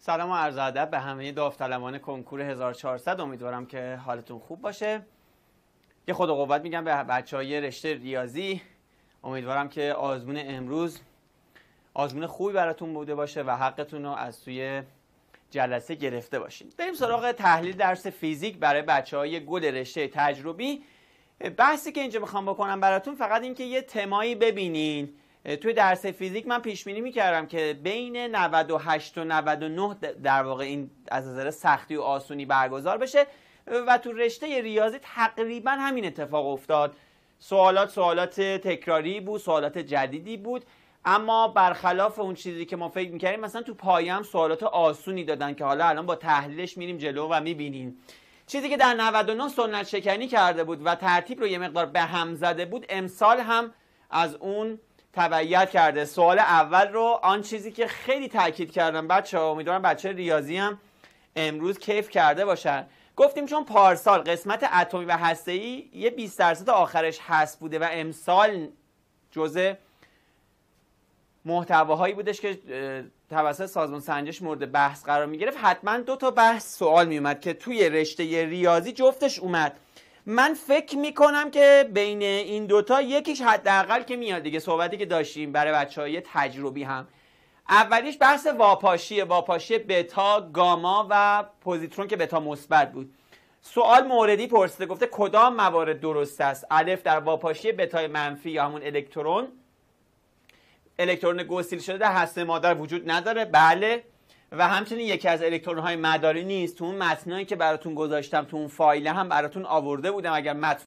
سلام و عرض ادب به همه داوطلبان کنکور 1400. امیدوارم که حالتون خوب باشه. یه خود و قوت میگم به بچهای رشته ریاضی. امیدوارم که آزمون امروز آزمون خوبی براتون بوده باشه و حقتون رو از توی جلسه گرفته باشین. بریم سراغ تحلیل درس فیزیک برای بچهای گل رشته تجربی. بحثی که اینجا میخوام بکنم براتون فقط این که یه تمایی ببینین. توی درس فیزیک من پیش بینی میکردم که بین 98 و 99 در واقع این از نظر سختی و آسونی برگزار بشه و تو رشته ریاضی تقریبا همین اتفاق افتاد. سوالات تکراری بود، سوالات جدیدی بود، اما برخلاف اون چیزی که ما فکر میکردیم مثلا تو پایه هم سوالات آسونی دادن که حالا الان با تحلیلش میریم جلو و میبینیم. چیزی که در 99 سنت شکنی کرده بود و ترتیب رو یه مقدار به هم زده بود، امسال هم از اون تبعیت کرده. سوال اول رو آن چیزی که خیلی تاکید کردم بچه‌ها، امیدوارم بچه ریاضی هم امروز کیف کرده باشن. گفتیم چون پارسال قسمت اتمی و هسته‌ای یه 20% آخرش هست بوده و امسال جزء محتواهایی بودش که توسط سازمان سنجش مورد بحث قرار می‌گرفت، حتما 2 تا بحث سوال میومد که توی رشته ریاضی جفتش اومد. من فکر میکنم که بین این دوتا یکیش حداقل که میاد دیگه. صحبتی که داشتیم برای بچهای تجربی هم، اولیش بحث واپاشی بتا، گاما و پوزیترون که بتا مثبت بود. سوال موردی پرسیده، گفته کدام موارد درست است؟ الف در واپاشی بتای منفی یا همون الکترون گسیل شده در هسته مادر وجود نداره. بله. و همچنین یکی از الکترون‌های مداری نیست. تو اون متنایی که براتون گذاشتم تو اون فایل هم براتون آورده بودم، اگر متن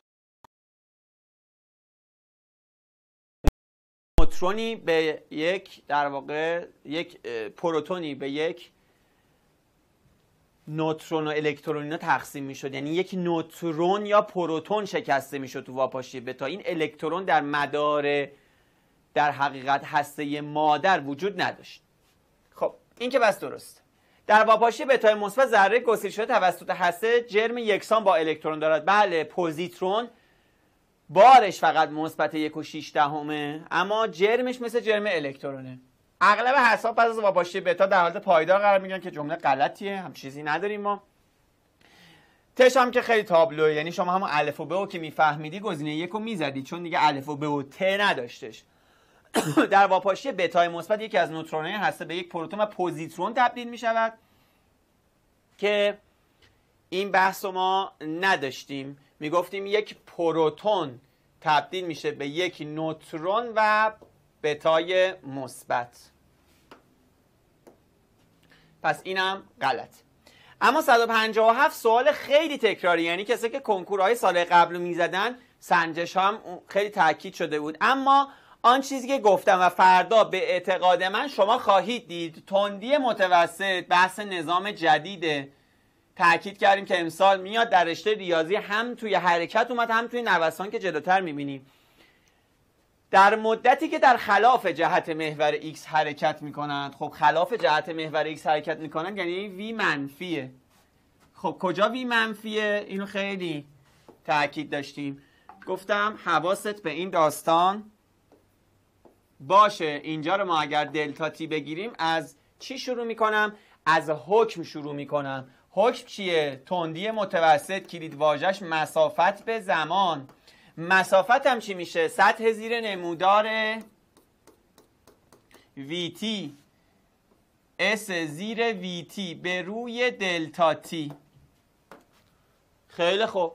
نوترونی به یک در واقع یک پروتونی به یک نوترون و الکترون تقسیم میشد، یعنی یک نوترون یا پروتون شکسته میشد تو واپاشی بتا. این الکترون در مدار در حقیقت هسته مادر وجود نداشت. خب این که بس درست. در واپاشی بتای مثبت ذره گسیل شده توسط هسته جرم یکسان با الکترون دارد. بله، پوزیترون بارش فقط مثبت 1.6 اما جرمش مثل جرم الکترونه. اغلب هسته‌ها پس از واپاشی بتا در حالت پایدار قرار میگیرن که جمله غلطیه، هم چیزی نداریم ما. تش هم که خیلی تابلوه، یعنی شما همون الف و ب که میفهمیدی گزینه 1 رو میزدی، چون دیگه الف و ب و ت نداشتش. در واپاشی بتای مثبت یکی از نوترون‌های هسته به یک پروتون و پوزیترون تبدیل می شود که این بحث رو ما نداشتیم. می گفتیم یک پروتون تبدیل میشه به یک نوترون و بتای مثبت. پس اینم غلط. اما 157 سوال خیلی تکراری، یعنی کسی که کنکورهای سال قبل رو می زدن سنجش هم خیلی تاکید شده بود. اما آن چیزی که گفتم و فردا به اعتقاد من شما خواهید دید، تندی متوسط بحث نظام جدیده. تأکید کردیم که امسال میاد در رشته ریاضی، هم توی حرکت اومد هم توی نوسان که جلوتر میبینیم. در مدتی که در خلاف جهت محور X حرکت میکنند، خب خلاف جهت محور X حرکت میکنند یعنی V منفیه. خب کجا V منفیه؟ اینو خیلی تأکید داشتیم. گفتم حواست به این داستان باشه. اینجا رو ما اگر دلتا تی بگیریم از چی شروع میکنم؟ از حکم شروع میکنم. حکم چیه؟ تندی متوسط، کلید واژش مسافت به زمان. مسافت هم چی میشه؟ سطح زیر نمودار VT S زیر VT به روی دلتا تی. خیلی خوب.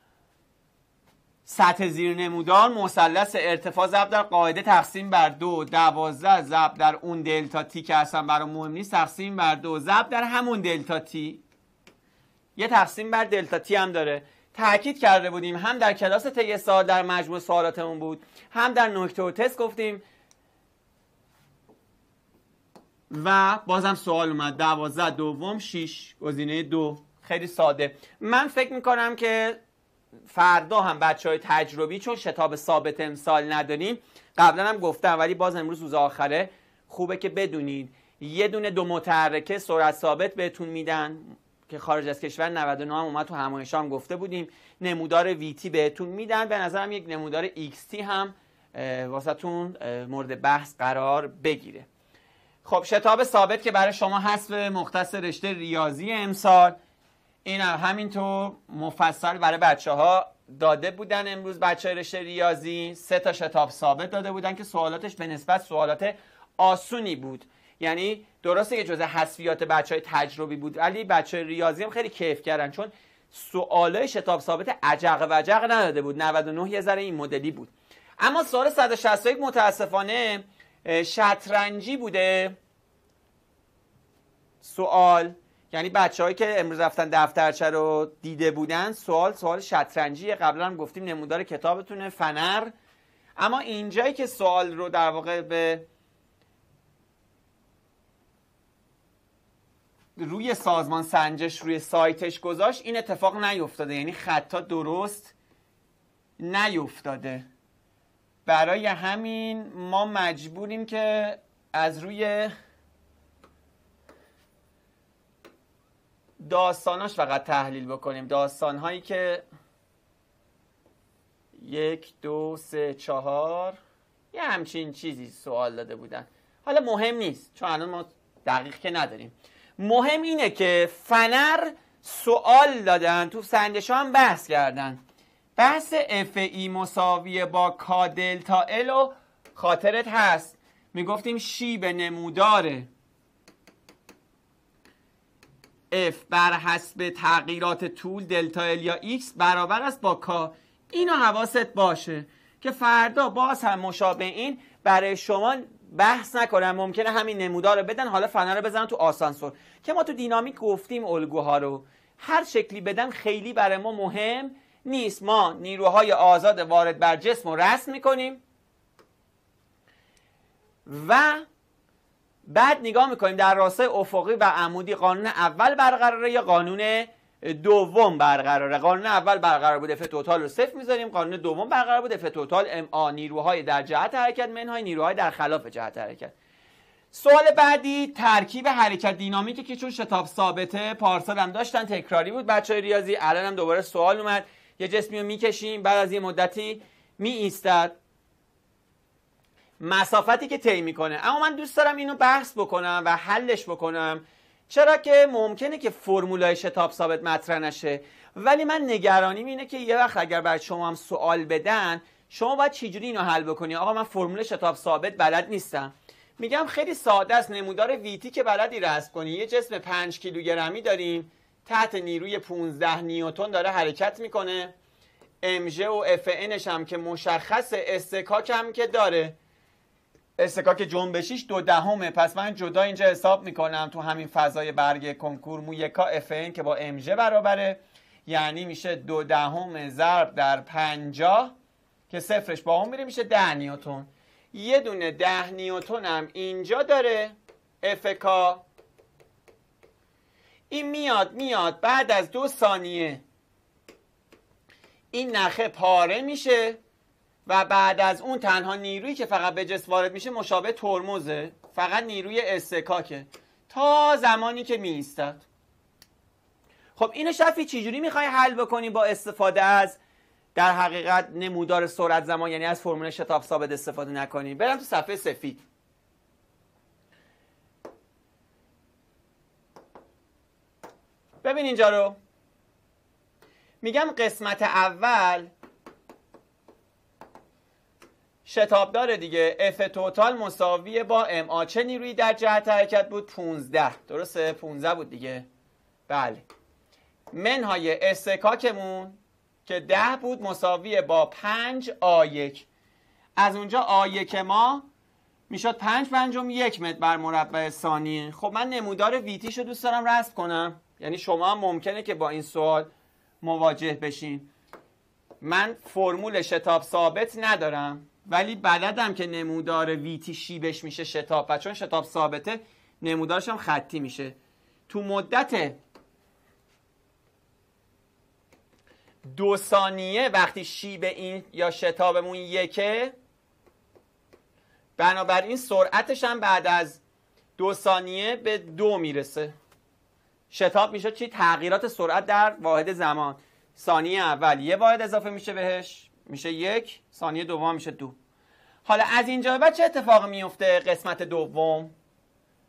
سطح زیر نمودار مثلث ارتفاع ضرب در قاعده تقسیم بر 2، 12 ضرب در اون دلتا تی که اصلا برای مهم نیست تقسیم بر 2 ضرب در همون دلتا تی. یه تقسیم بر دلتا تی هم داره. تأکید کرده بودیم، هم در کلاس طی سال در مجموع سوالاتمون بود، هم در نکته و تست گفتیم و بازم سوال اومد. 12 دوم 6 گزینه 2. خیلی ساده. من فکر میکنم که فردا هم بچهای تجربی، چون شتاب ثابت امسال نداریم، قبلا هم گفتم ولی باز امروز روز آخره خوبه که بدونید، یه دونه 2 متحرکه سرعت ثابت بهتون میدن که خارج از کشور 99 هم اومد تو همایش هم گفته بودیم. نمودار VT بهتون میدن. به نظرم یک نمودار XT هم واسهتون مورد بحث قرار بگیره. خب شتاب ثابت که برای شما حذف مختص رشته ریاضی امسال، این همینطور مفصل برای بچه ها داده بودن. امروز بچه رشته ریاضی 3 تا شتاب ثابت داده بودن که سوالاتش به نسبت سوالات آسونی بود. یعنی درسته که جزء حذفیات بچهای تجربی بود، ولی بچه ریاضی هم خیلی کیف کردن چون سوالای شتاب ثابت عجق و وجق نداده بود. 99 یه ذره این مدلی بود. اما سوال 161 متاسفانه شطرنجی بوده سوال. یعنی بچه‌هایی که امروز رفتن دفترچه رو دیده بودن، سوال شطرنجی. قبلا هم گفتیم نمودار کتابتونه فنر. اما اینجایی که سوال رو در واقع به روی سازمان سنجش روی سایتش گذاشت، این اتفاق نیفتاده. یعنی خطا درست نیفتاده. برای همین ما مجبوریم که از روی داستاناش فقط تحلیل بکنیم. داستانهایی که 1 2 3 4 یه همچین چیزی سوال داده بودن. حالا مهم نیست چون الان ما دقیق که نداریم. مهم اینه که فنر سوال دادن، تو سنجش هم بحث کردن. بحث اف ای مساویه با کا دلتا ال و خاطرت هست میگفتیم شیب نمودار F بر حسب تغییرات طول دلتا ال یا X برابر است با کا. اینو حواست باشه که فردا باز هم مشابه این برای شما بحث نکنم. ممکنه همین نمودار رو بدن، حالا فنر رو بزنن تو آسانسور، که ما تو دینامیک گفتیم الگوها رو هر شکلی بدن خیلی برای ما مهم نیست. ما نیروهای آزاد وارد بر جسم رو رسم میکنیم و بعد نگاه میکنیم در راستای افقی و عمودی قانون اول برقراره یا قانون دوم برقراره. قانون اول برقرار بود، اف توتال رو 0 میذاریم. قانون دوم برقرار بود، اف توتال ام آ نیروهای در جهت حرکت منهای نیروهای در خلاف جهت حرکت. سوال بعدی ترکیب حرکت دینامیکی که چون شتاب ثابته پارسال هم داشتن، تکراری بود بچهای ریاضی. الان هم دوباره سوال اومد. یه جسمی رو میکشیم، بعد از یه مدتی می ایستد، مسافتی که طی میکنه. اما من دوست دارم اینو بحث بکنم و حلش بکنم، چرا که ممکنه که فرمولای شتاب ثابت مطرح نشه. ولی من نگرانیم اینه که یه وقت اگر برای شما هم سوال بدن، شما باید چجوری اینو حل بکنی. آقا من فرمول شتاب ثابت بلد نیستم. میگم خیلی ساده است. نمودار ویتی که بلدی رسم کنی. یه جسم 5 کیلوگرمی داریم، تحت نیروی 15 نیوتن داره حرکت میکنه. ام ژ و اف انش هم که مشخصه، استکاک هم که داره. استکاک جنبشیش 2/10. پس من جدا اینجا حساب میکنم تو همین فضای برگ کنکور مو یکا اف ان که با ام ژ برابره، یعنی میشه 2/10 ضرب در 50 که صفرش با اون میره میشه 10 نیوتن. یه دونه 10 نیوتن هم اینجا داره اف کا. این میاد بعد از 2 ثانیه این نخه پاره میشه و بعد از اون تنها نیرویی که فقط به جسم وارد میشه مشابه ترمزه، فقط نیروی استکاکه تا زمانی که می ایستد. خب اینو شفی چجوری میخوای حل بکنی با استفاده از در حقیقت نمودار سرعت زمان، یعنی از فرمول شتاب ثابت استفاده نکنی؟ برم تو صفحه سفید. ببین اینجا رو میگم قسمت اول شتاب داره دیگه. اف توتال مساویه با ام آ. چه نیرویی در جهت حرکت بود؟ 15. درسته 15 بود دیگه. بله. منهای استکاکمون که 10 بود مساویه با 5 آ1. از اونجا آ1 ما میشد 5/5 متر بر مربع ثانیه. خب من نمودار ویتیشو دوست دارم رسم کنم. یعنی شما هم ممکنه که با این سوال مواجه بشین. من فرمول شتاب ثابت ندارم ولی بلدم که نمودار ویتی شیبش میشه شتاب، و چون شتاب ثابته نمودارش هم خطی میشه. تو مدت 2 ثانیه وقتی شیب این یا شتابمون یکه، بنابراین سرعتش هم بعد از 2 ثانیه به 2 میرسه. شتاب میشه چی؟ تغییرات سرعت در واحد زمان. ثانیه اول یه واحد اضافه میشه بهش، میشه 1. ثانیه دوم میشه 2. حالا از اینجا به بعد چه اتفاقی میفته؟ قسمت دوم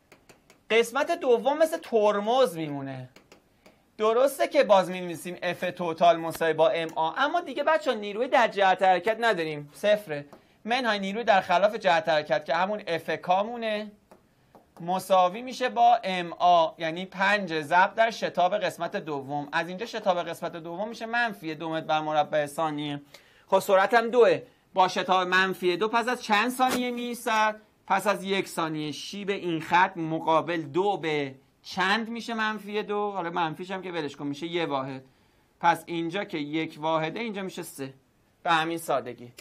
قسمت دوم مثل ترمز میمونه. درسته که باز می‌نویسیم F توتال مساوی با MA، اما دیگه بچه‌ها نیروی در جهت حرکت نداریم، صفره. منهای نیروی در خلاف جهت حرکت که همون F کامونه مساوی میشه با MA، یعنی 5 ضرب در شتاب قسمت دوم. از اینجا شتاب قسمت دوم میشه منفی 2 متر بر مربع ثانیه. خب سرعتم 2 با شتاب منفی 2 پس از چند ثانیه می‌ایستد؟ پس از 1 ثانیه. شیب این خط مقابل 2 به چند میشه منفی 2؟ حالا منفیش هم که ولش کن میشه 1 واحد. پس اینجا که 1 واحده اینجا میشه 3. به همین سادگی.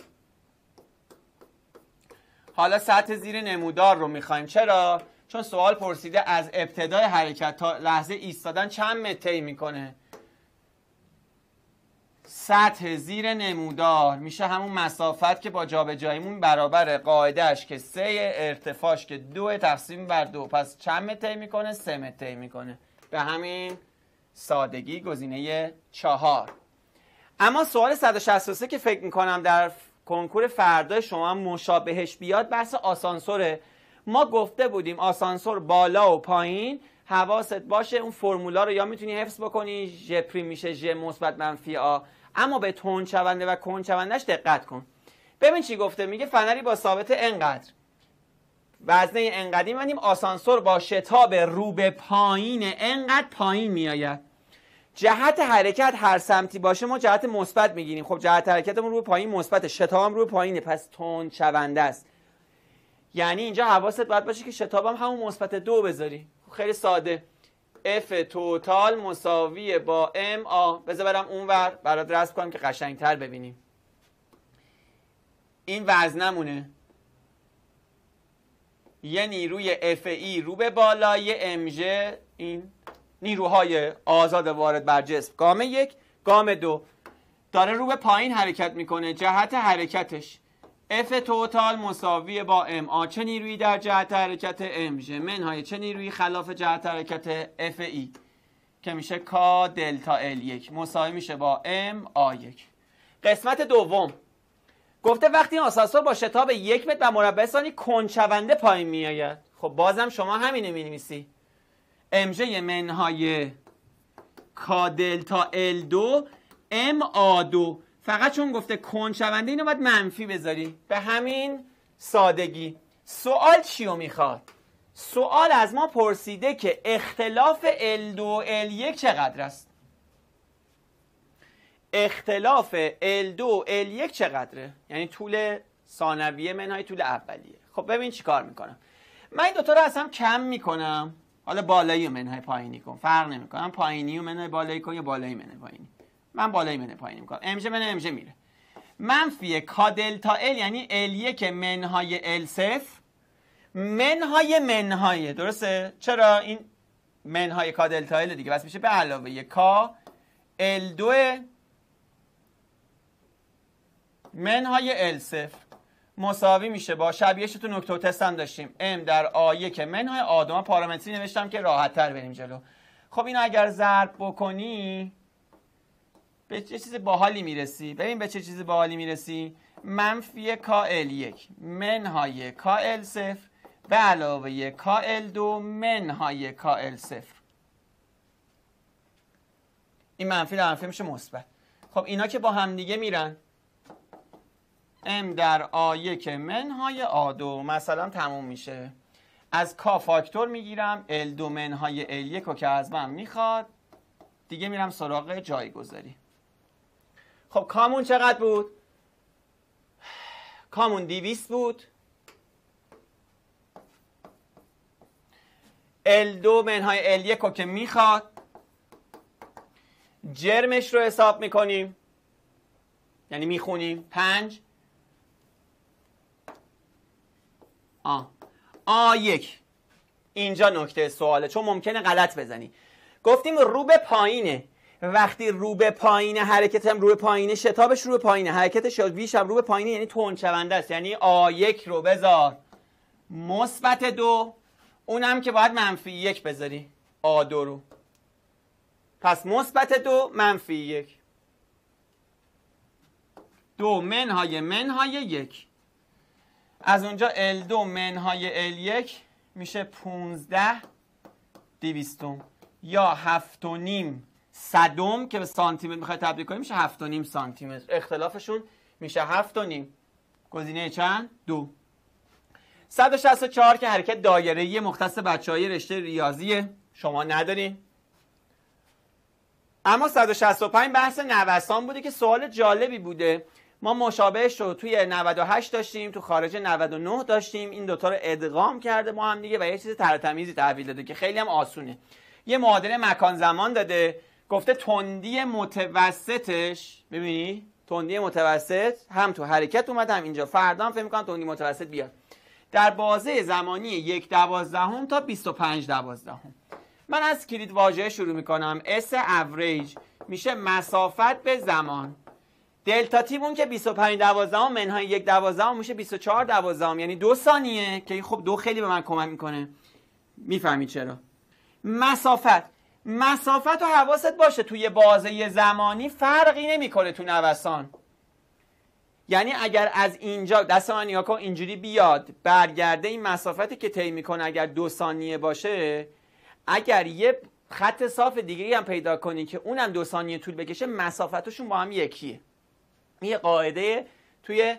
حالا سطح زیر نمودار رو میخوایم. چرا؟ چون سوال پرسیده از ابتدای حرکت تا لحظه ایستادن چند متر طی میکنه. سطح زیر نمودار میشه همون مسافت که با جابجاییمون برابر قاعدهش که 3 ارتفاعش که 2 تقسیم بر 2، پس چند متر طی میکنه؟ 3 متر طی میکنه. به همین سادگی گزینه 4. اما سوال 163 که فکر میکنم در کنکور فردا شما هم مشابهش بیاد بحث آسانسوره. ما گفته بودیم آسانسور بالا و پایین حواست باشه اون فرمولا رو یا میتونی حفظ بکنی، ژ پریم میشه ژ مثبت منفی آ، اما به تندشونده و کندشونده‌اش دقت کن. ببین چی گفته، میگه فنری با ثابت انقدر وزنه انقدی می‌بندیم، آسانسور با شتاب رو به پایین انقدر پایین میآید. جهت حرکت هر سمتی باشه ما جهت مثبت میگیریم. خب جهت حرکتمون رو به پایین مثبت، شتابم رو به پایینه، پس تندشونده است. یعنی اینجا حواست باید باشه که شتابم همون مثبت 2 بذاری. خیلی ساده. F توتال مساوی با MA. بذار برم اونور برات رسم کنم که قشنگتر ببینیم. این وزنمونه، یه نیروی FE رو به بالا، یه MG، این نیروهای آزاد وارد بر جسم، گام 1 گام 2 داره رو به پایین حرکت میکنه. جهت حرکتش F توتال مساوی با MA. چه نیرویی در جهت حرکت؟ MG منهای چه نیرویی خلاف جهت حرکت؟ FE که میشه K دلتا L1 مساوی میشه با MA1. قسمت دوم گفته وقتی آسانسور با شتاب 1 متر بر مربع ثانیه کندشونده پایین میآید. خب بازم شما همینو می‌نویسی. MG منهای K دلتا L2 MA2. فقط چون گفته کندشونده اینو باید منفی بذاری. به همین سادگی. سوال چیو میخواد؟ سوال از ما پرسیده که اختلاف L2 و L1 چقدر است؟ اختلاف L2 و L1 چقدره؟ یعنی طول ثانویه منهای طول اولیه. خب ببین چی کار میکنم. من این دوتا رو از هم کم میکنم. حالا بالایی و منهای پایینی کن، فرق نمیکنم. پایینی و منهای بالایی کن یا بالایی منهای پایینی. من بالایی منهای پایینی میکنم. امژه منهای امژه میره. منفی کا دلتا ال یعنی L1 منهای L0 منهای درسته؟ چرا این منهای کا دلتا ال دیگه بس میشه به علاوه کا L2 منهای L0 مساوی میشه با شبیهش تو نکته تست هم داشتیم M در A1 منهای A2. من پارامتری نوشتم که راحت تر بریم جلو. خب اینو اگر ضرب بکنی به چه چیز باحالی میرسی. ببین به چه چیز باحالی میرسی. منفی کا L1 منهای کا L0 به علاوه کا L2 منهای کا L0. این منفی در منفی میشه مثبت. خب اینا که با هم دیگه میرن M در A1 منهای A2 مثلا تموم میشه. از کا فاکتور میگیرم L2 منهای L1 رو که از من میخواد. دیگه میرم سراغ جایگذاری. خب کامون چقدر بود؟ کامون 200 بود. L2 منهای L1 رو که میخواد جرمش رو حساب میکنیم، یعنی میخونیم 5 A1. اینجا نکته سواله چون ممکنه غلط بزنی. گفتیم رو به پایینه. وقتی رو به پایینه حرکت هم رو به پایینه، شتابش رو به پایینه، حرکتش ویش هم رو به پایینه، یعنی تندشونده است. یعنی A1 رو بذار مثبت 2، اونم که باید منفی 1 بذاری A2 رو. پس مثبت 2 منفی 1 2 منهای 1. از اونجا L2 منهای L1 میشه 15 200 یا 7.5 صدم که به سانتی متر میخوای تبدیل کنیم میشه 7.5 سانتی متر. اختلافشون میشه 7.5. گزینه چند؟ 2. 164 که حرکت دایره‌ای مختص بچه‌های رشته ریاضیه، شما ندارین. اما 165 بحث نوسان بوده که سوال جالبی بوده. ما مشابهش رو توی 98 داشتیم، تو خارج 99 داشتیم. این دوتا رو ادغام کرده با هم دیگه و یه چیز ترتمیزی تحویل داده که خیلی هم آسونه. یه معادله مکان زمان داده، گفته تندی متوسطش، ببینی تندی متوسط هم تو حرکت اومد هم اینجا، فردا هم فکر می‌کنم تندی متوسط بیاد، در بازه زمانی 1/12 تا 25/12. من از کلید واژه شروع میکنم. S average میشه مسافت به زمان. دلتا تی مون که 25/12 منهای 1/12 میشه 24/12، یعنی 2 ثانیه که خب 2 خیلی به من کمک میکنه. میفهمید چرا؟ مسافت رو حواست باشه توی بازه زمانی فرقی نمیکنه تو نوسان. یعنی اگر از اینجا دست من نگاه کن اینجوری بیاد برگرده، این مسافتی که طی میکنه اگر 2 ثانیه باشه، اگر یه خط صاف دیگری هم پیدا کنی که اونم 2 ثانیه طول بکشه، مسافتشون با هم یکیه. یه قاعده توی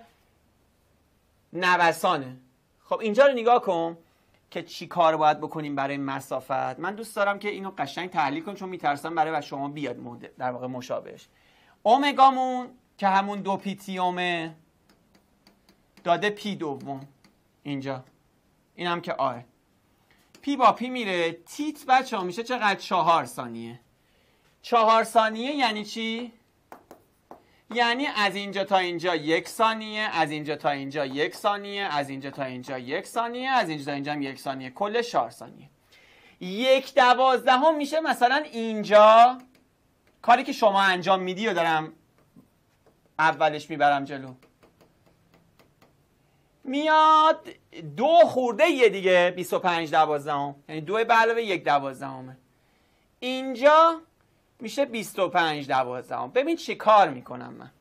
نوسانه. خب اینجا رو نگاه کن که چی کار باید بکنیم برای مسافت. من دوست دارم که اینو قشنگ تحلیل کنم چون میترسم برای شما بیاد در واقع مشابهش. اومگامون که همون 2 پی تی اومه داده پی دوم اینجا، اینم که آه پی با پی میره، تیت بچه ها میشه چقدر؟ 4 ثانیه. 4 ثانیه یعنی چی؟ یعنی از اینجا تا اینجا 1 ثانیه، از اینجا تا اینجا 1 ثانیه، از اینجا تا اینجا 1 ثانیه، از اینجا تا اینجا هم 1 ثانیه، کل 4 ثانیه. 1/12 میشه مثلا اینجا. کاری که شما انجام میدی و دارم اولش میبرم جلو، میاد 2 خورده یه دیگه 25/12، یعنی 2 به علاوه 1/12. اینجا میشه 25/12. ببین چی کار میکنم من.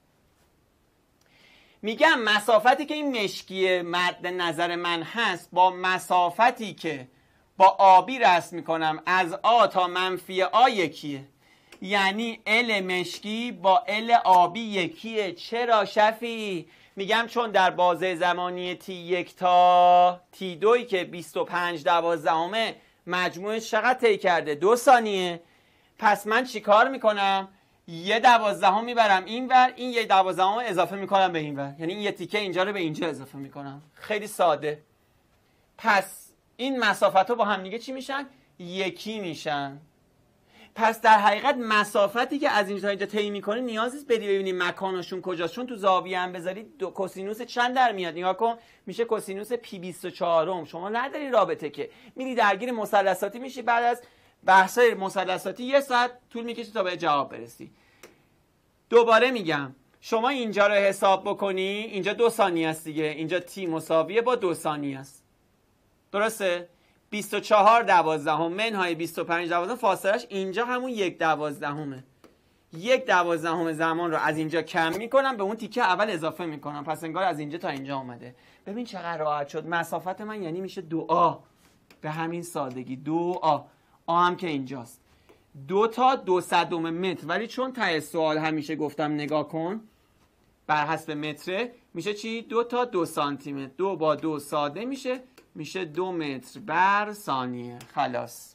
میگم مسافتی که این مشکی مد نظر من هست با مسافتی که با آبی رسم میکنم از آ تا منفی آ یکیه. یعنی ال مشکی با ال آبی یکیه. چرا شفی؟ میگم چون در بازه زمانی T1 تا T2 که 25/12 مجموعش چقدر طی کرده؟ 2 ثانیه. پس من چی کار میکنم؟ 1/12 میبرم اینور، این 1/12 اضافه میکنم به اینور، یعنی این یه تیکه اینجا رو به اینجا اضافه میکنم. خیلی ساده. پس این مسافت ها با هم دیگه چی میشن؟ یکی میشن. پس در حقیقت مسافتی که از اینجا تا اینجا طی میکنه نیاز نیست بدی ببینی مکانشون کجاست، چون تو زاویه هم بذاری کوسینوس چند در میاد. نگاه کن میشه کوسینوس پی 24. شما نداری رابطه که، میری درگیر مثلثاتی میشی، بعد از بحثای مثلثاتی 1 ساعت طول میکشه تا به جواب برسی. دوباره میگم شما اینجا رو حساب بکنی، اینجا 2 ثانیه است دیگه، اینجا تی مساویه با 2 ثانیه است، درسته؟ 24/12 منهای 25/12 فاصلش اینجا همون 1/12. 1/12 زمان رو از اینجا کم میکنم، به اون تیکه اول اضافه میکنم، پس انگار از اینجا تا اینجا اومده. ببین چقدر راحت شد. مسافت من یعنی میشه 2A. به همین سادگی 2A. آ هم که اینجاست 2 تا 200 متر، ولی چون ته سوال همیشه گفتم نگاه کن بر حسب متره، میشه چی؟ 2 تا 2 سانتی متر. 2 با 2 ساده میشه 2 متر بر ثانیه. خلاص.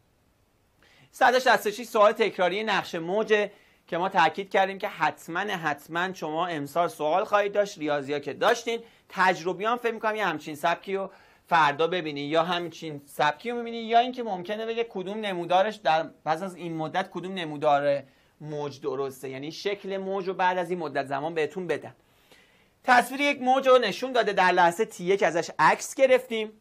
166 سوال تکراری نقش موجه که ما تاکید کردیم که حتما شما امسال سوال خواهید داشت. ریاضی‌ها که داشتین، تجربی هم فکر می‌کنم یه همچین سبکی رو فردا ببینی، یا همچین سبکی رو می‌بینی، یا اینکه ممکنه بگه کدوم نمودارش در پس از این مدت کدوم نمودار موج درسته، یعنی شکل موج رو بعد از این مدت زمان بهتون بدن. تصویر یک موج رو نشون داده، در لحظه T1 ازش عکس گرفتیم.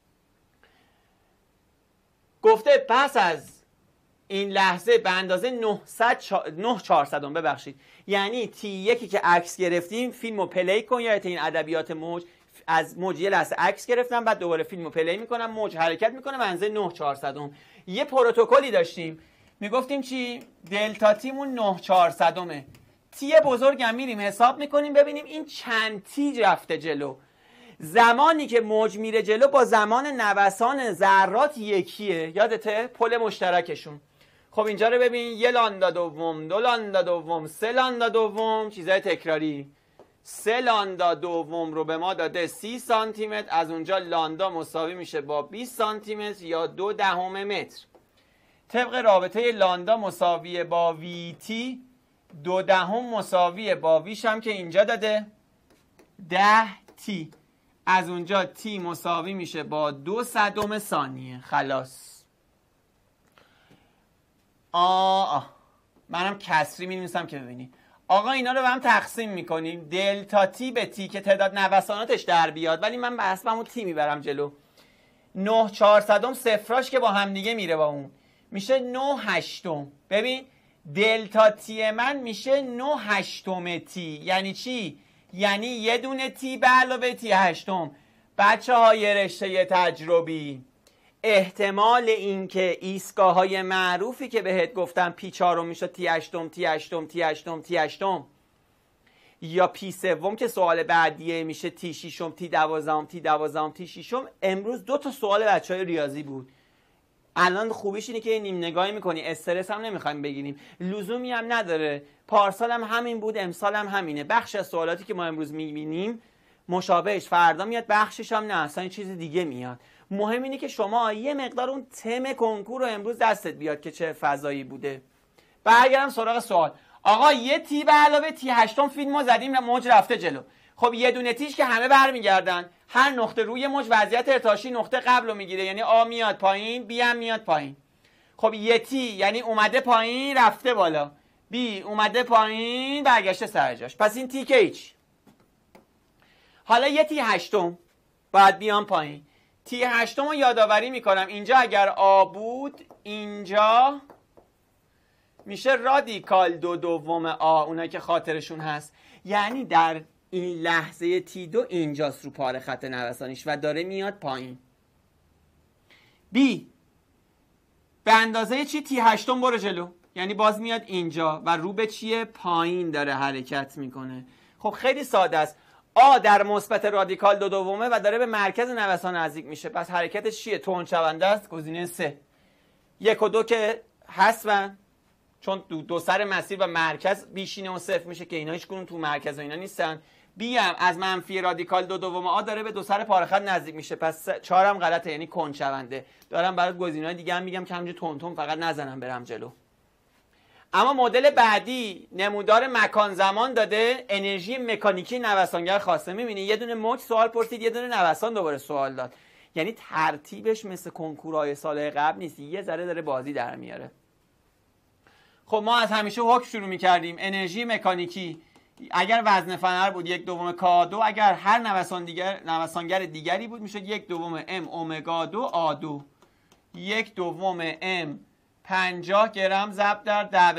گفته پس از این لحظه به اندازه 9/400 ببخشید، یعنی T1 که عکس گرفتیم فیلمو پلی کن. یادت این ادبیات موج، از موج یه لحظه عکس گرفتم بعد دوباره فیلمو پلی میکنم، موج حرکت میکنه به اندازه 9/400. یه پروتکلی داشتیم میگفتیم چی؟ دلتا تیمون 9/400. تی بزرگم میریم حساب میکنیم ببینیم این چند تی رفته جلو. زمانی که موج میره جلو با زمان نوسان ذرات یکیه. یادته؟ پل مشترکشون. خب اینجا رو ببین، 1 لامدا دوم، 2 لامدا دوم، 3 لامدا دوم، چیزای تکراری. 3 لامدا دوم رو به ما داده 30 سانتی متر، از اونجا لامدا مساوی میشه با 20 سانتی متر یا 2/10 متر. طبق رابطه لامدا مساوی با وی تی، 2/10 مساوی با ویش هم که اینجا داده 10 تی، از اونجا تی مساوی میشه با 2/100 ثانیه. خلاص. منم کسری می‌نویسم که ببینی. آقا اینا رو به هم تقسیم میکنیم، دلتا تی به تی که تعداد نوساناتش در بیاد، ولی من به حسب تی میبرم جلو. 9/400 صفراش که با هم دیگه میره با اون میشه 9/8. ببین دلتا تی من میشه 9/8 تی. یعنی چی؟ یعنی یه دونه تی به علاوه تی هشتم. بچه های رشته تجربی، احتمال اینکه ایستگاه‌های معروفی که بهت گفتم پی 4 میشه تی هشتم تی هشتم تی هشتم تی هشتم، یا پی 3 که سوال بعدیه میشه تی 6 تی 12 تی 12 تی 6. امروز 2 تا سوال بچهای ریاضی بود. الان خوبیش اینه که نیم نگاهی میکنی، استرس هم نمیخوایم بگیریم، لزومی هم نداره. پارسال هم همین بود، امسال هم همینه. بخش از سوالاتی که ما امروز میبینیم مشابهش فردا میاد، بخشش هم نه، اصلا چیز دیگه میاد. مهم اینه که شما یه مقدار اون تم کنکور رو امروز دستت بیاد که چه فضایی بوده. برگردم سراغ سوال. آقا یه تی به علاوه تی هشتم فیلم ما زدیم، موج رفته جلو. خب یه دونه تیش که همه برمیگردن، هر نقطه روی موج وضعیت ارتعاشی نقطه قبل رو میگیره، یعنی آ میاد پایین، بی هم میاد پایین. خب یه تی یعنی اومده پایین رفته بالا، بی اومده پایین برگشته سر جاش، پس این تی که هیچ. حالا یه تی هشتم باید بیام پایین. تی هشتم رو یادآوری میکنم، اینجا اگر آ بود اینجا میشه رادیکال 2/2 آ، اونایی که خاطرشون هست. یعنی در این لحظه تی 2 اینجاست رو پاره خط نوسانیش و داره میاد پایین. بی به اندازه چی؟ تی هشتم برو جلو، یعنی باز میاد اینجا و رو به چیه؟ پایین داره حرکت میکنه. خب خیلی ساده است. آ در مثبت رادیکال 2/2 و داره به مرکز نوسان نزدیک میشه، پس حرکتش چیه؟ تندشونده است. گزینه 3. 1 و 2 که حذفن، چون دو سر مسیر و مرکز بیشینه و صفر میشه که اینا هیچ کدوم تو مرکز و اینا نیستن. بی هم از منفی رادیکال 2/2 آ داره به دو سر پاره خط نزدیک میشه، پس 4 هم غلطه، یعنی کنشونده. دارم برات گزینه‌های دیگه هم میگم که همینجوری تون فقط نزنم برم جلو. اما مدل بعدی نمودار مکان زمان داده، انرژی مکانیکی نوسانگر خواسته. میبینی یه دونه موج سوال پرسید، یه دونه نوسان دوباره سوال داد. یعنی ترتیبش مثل کنکورهای سال قبل نیست، یه ذره داره بازی در میاره. خب ما از همیشه حکم شروع میکردیم. انرژی مکانیکی اگر وزن فنر بود 1/2 K2، اگر هر نوسانگر دیگری بود میشد 1/2 M اومگا 2 آ2. 1/2 M 50 گرم ضرب در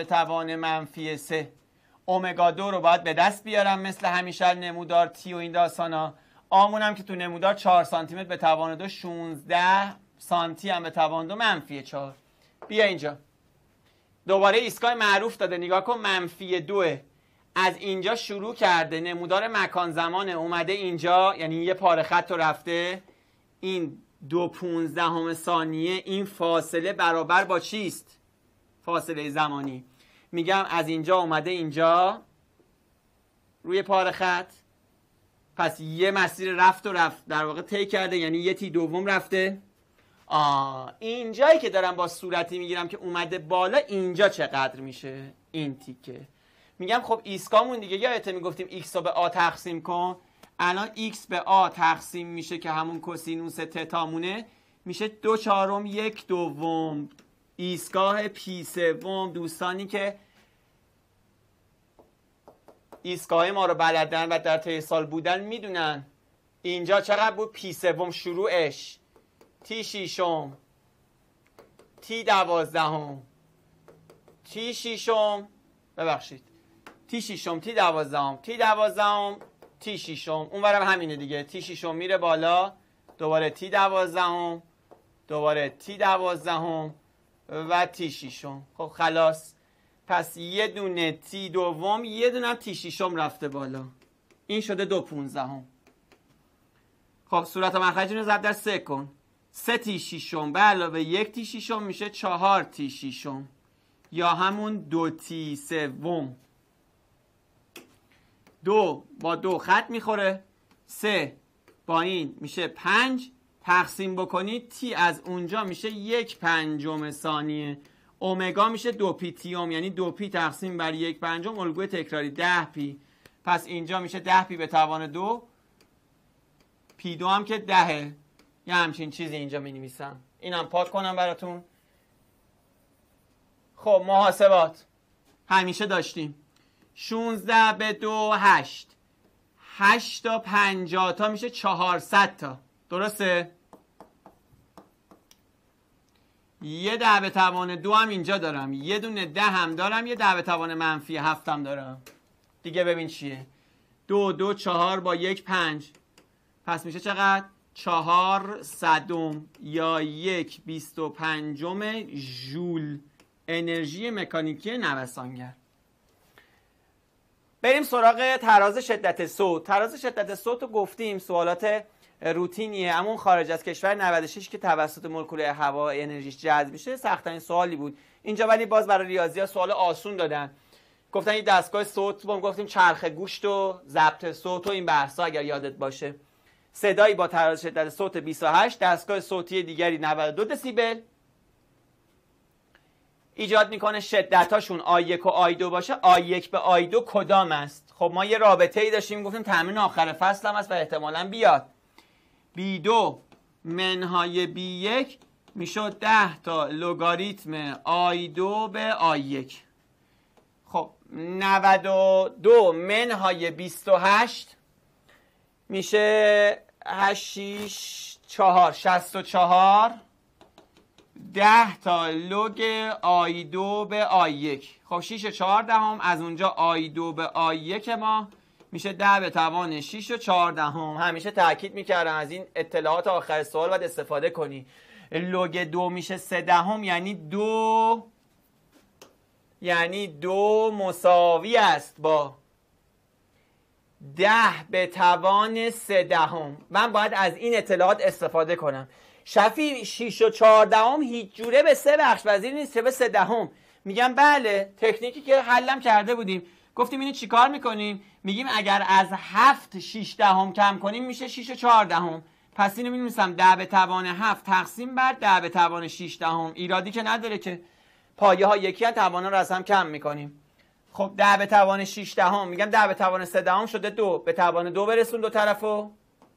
10⁻³ اومگا 2 رو باید به دست بیارم مثل همیشه نمودار تی و این داستانا. آمونم که تو نمودار 4 سانتی متر به توان 2، 16 سانتی هم به توان 2 -4. بیا اینجا دوباره ایستگاه معروف داده، نگاه کن، -2 از اینجا شروع کرده، نمودار مکان زمانه، اومده اینجا، یعنی یه پاره خط رو رفته، این 2/15 ثانیه. این فاصله برابر با چیست؟ فاصله زمانی. میگم از اینجا اومده اینجا روی پاره خط، پس یه مسیر رفت در واقع طی کرده، یعنی یه تی دوم رفته. این جایی که دارم با صورتی میگیرم که اومده بالا، اینجا چقدر میشه؟ این تیکه. میگم خب ایسکامون دیگه، یادته میگفتیم ایکس رو به آ تقسیم کن. الان ایکس به آ تقسیم میشه که همون کوسینوس تتامونه، میشه 2/4 1/2. ایستگاه پی 3 دوستانی که ایستگاه ما رو بلدن و در طی سال بودن میدونن اینجا چقدر بود. پی 3 شروعش تی 6 تی 12 تی 6 ببخشید تی 6 تی 12 تی 12 تی 6 اونورم همینه دیگه. تی 6 میره بالا، دوباره تی 12 دوباره تی 12 و تی 6. خب خلاص، پس یه دونه تی دوم، یه دونه تی 6 رفته بالا، این شده 2/15. خب صورت و مخرج رو ضرب در 3 کن. 3 تی شیشم به علاوه 1 تی شیشم میشه 4 تی شیشم یا همون 2 تی سوم. 2 با 2 خط میخوره. 3 با این میشه 5. تقسیم بکنید تی از اونجا میشه 1/5 ثانیه. اومگا میشه 2 پی تی اوم، یعنی 2 پی تقسیم بر 1/5 الگوی تکراری 10 پی. پس اینجا میشه 10 پی به توان 2. پی 2 هم که 10. یه همچین چیزی اینجا می نویسم. اینم پاک کنم براتون. خب محاسبات همیشه داشتیم. 16 به 2 8. 8 تا 50 تا میشه 400 تا. درسته؟ یه 10 به توان 2 هم اینجا دارم. یه دونه 10 هم دارم. یه 10 به توان -7 هم دارم. دیگه ببین چیه. 2 2 4 با 1 5. پس میشه چقدر؟ 400 یا 1/25 ژول انرژی مکانیکی نوسانگر. بریم سراغ تراز شدت صوت. تراز شدت صوت رو گفتیم سوالات روتینیه، اما اون خارج از کشور 96 که توسط مولکول هوا انرژیش جذب میشه سخت‌ترین سوالی بود. اینجا ولی باز برای ریاضی‌ها سوال آسون دادن. گفتن این دستگاه صوت ما گفتیم چرخ گوشت و ضبط صوت و این بحثا اگر یادت باشه. صدایی با تراز شدت صوت 28، دستگاه صوتی دیگری 92 دسیبل ایجاد میکنه. شدتاشون آی1 و آی2 باشه. آی1 به آی2 کدام است؟ خب ما یه رابطه ای داشتیم گفتیم تمرین آخر فصل هم است و احتمالاً بیاد. B2 منهای B1 میشد 10 تا لگاریتم آی2 به آی1. خب 92 منهای 28 میشه 8 4 64 10 تا لگ آی2 به آی1. خب 6 4 دهم از اونجا آی2 به آی1 ما میشه 10 به توان 6 و 14 همیشه تاکید میکردم از این اطلاعات آخر سوال باید استفاده کنی. لگ 2 میشه 3 دهم یعنی 2 مساوی است با 10 به توان 3 دهم. من باید از این اطلاعات استفاده کنم. شفیع 6 و 14 هیچ جوره به 3 بخش وزیر نیست چه به 3 دهم. میگم بله، تکنیکی که حلم کرده بودیم. گفتیم اینو چیکار میکنیم؟ میگیم اگر از 7 6 دهم کم کنیم میشه 6 و 4 دهم. پس اینو می‌نویسم 10 به توان 7 تقسیم بر 10 به توان 6 دهم. ایرادی که نداره که پایه ها یکی ان، توانا رو از هم کم میکنیم. خب 10 به توان 6 دهم میگم 10 به توان 3 دهم شده 2 به توان 2 برسون دو طرفو.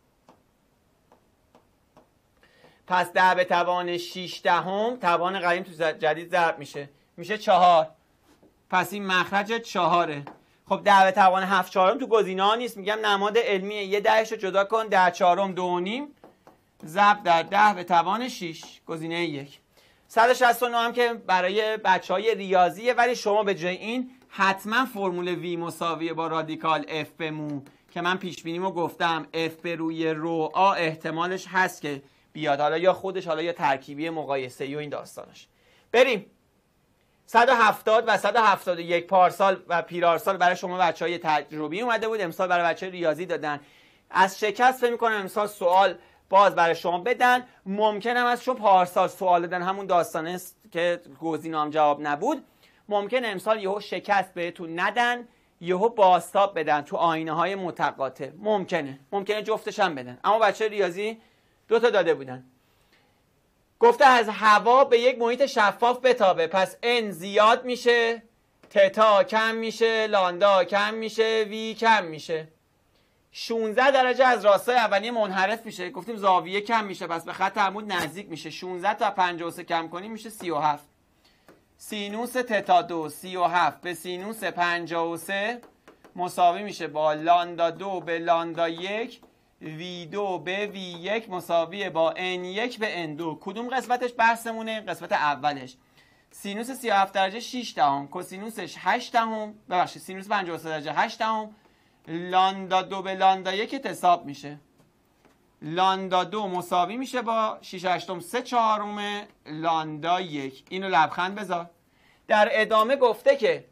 پس 10 به توان 6 دهم توان قدیم تو جدید ضرب میشه 4. پس این مخرج 4. خب 10 به توان 7 چهارم تو گزینه ها نیست. میگم نماد علمیه، یه 10 رو جدا کن. 10 چهارم 2.5 ضرب در 10 به توان 6 گزینه 1. 169 هم که برای بچهای ریاضیه، ولی شما به جای این حتما فرمول وی مساویه با رادیکال اف به مو که من پیش بینیمو گفتم اف به روی رو آ احتمالش هست که بیاد، حالا یا خودش حالا یا ترکیبی مقایسه‌ای و این داستانش. بریم 170 و 171 پارسال و پیرارسال برای شما بچهای تجربی اومده بود، امسال برای بچهای ریاضی دادن. از شکست فکر می‌کنم امسال سوال باز برای شما بدن. ممکنه از چون پارسال سوال دادن همون داستانه است که گزینه‌ام جواب نبود، ممکنه امسال یهو شکست بهتون ندن، یهو بازتاب بدن تو آینه‌های متقاطع. ممکنه جفتش هم بدن. اما بچه ریاضی 2 تا داده بودن. گفته از هوا به یک محیط شفاف بتابه، پس n زیاد میشه، تتا کم میشه، لاندا کم میشه، وی کم میشه. 16 درجه از راستای اولیه منحرف میشه، گفتیم زاویه کم میشه پس به خط عمود نزدیک میشه. 16 تا 53 کم کنیم میشه 37. سینوس تتا 2 37 به سینوس 53 مساوی میشه با لاندا 2 به لاندا 1 V2 به V1 مساویه با N1 به N2. کدوم قسمتش بحثمونه؟ قسمت اولش. سینوس 37 درجه 6 دهم، کوسینوسش 8 دهم، ببخشید سینوس 53 درجه 8 دهم، لاندا 2 به لاندا 1 حساب میشه. لاندا 2 مساوی میشه با 6 هشتم 3 چهارم لاندا 1. اینو لبخند بذار. در ادامه گفته که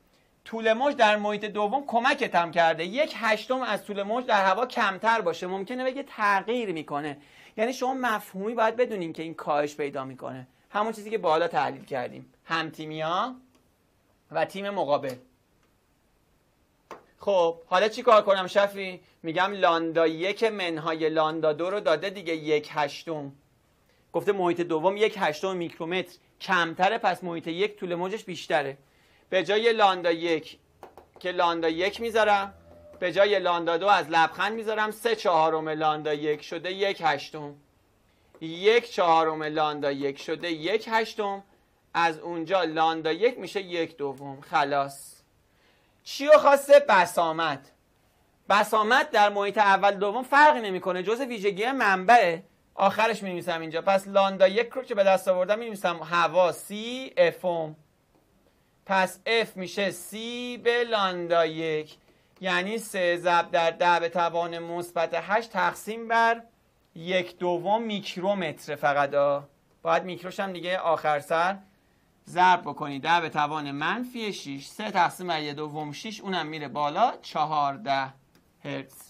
طول موج در محیط دوم کمکت هم کرده. 1/8 از طول موج در هوا کمتر باشه ممکنه بگه تغییر میکنه. یعنی شما مفهومی باید بدونین که این کاهش پیدا میکنه. همون چیزی که بالا تحلیل کردیم، همتیمیا و تیم مقابل. خب حالا چی کار کنم شفی؟ میگم لاندا 1 منهای لاندا 2 رو داده دیگه 1/8. گفته محیط دوم 1/8 میکرومتر کمتره، پس محیط 1 طول موجش بیشتره. به جای لاندا 1 که لاندا 1 میذارم، به جای لاندا 2 از لبخند میذارم، 3/4 لاندا 1 شده 1/8. 1/4 لاندا 1 شده 1/8. از اونجا لاندا 1 میشه 1/2. خلاص. چی رو خواسته؟ بسامد. بسامد در محیط اول دوم فرقی نمیکنه، جزء ویژگی منبعه. آخرش می‌نویسم اینجا. پس لاندا 1 رو که به دست آوردم می‌نویسم هوا سی افم. پس F میشه C به لاندا 1، یعنی 3 ضرب در 10 به توان مثبت 8 تقسیم بر 1/2 میکرومتر. فقط باید میکروش هم دیگه آخر سر ضرب بکنی 10 به توان منفی 6. 3 تقسیم بر 1/2 6، اونم میره بالا 14 هرتز.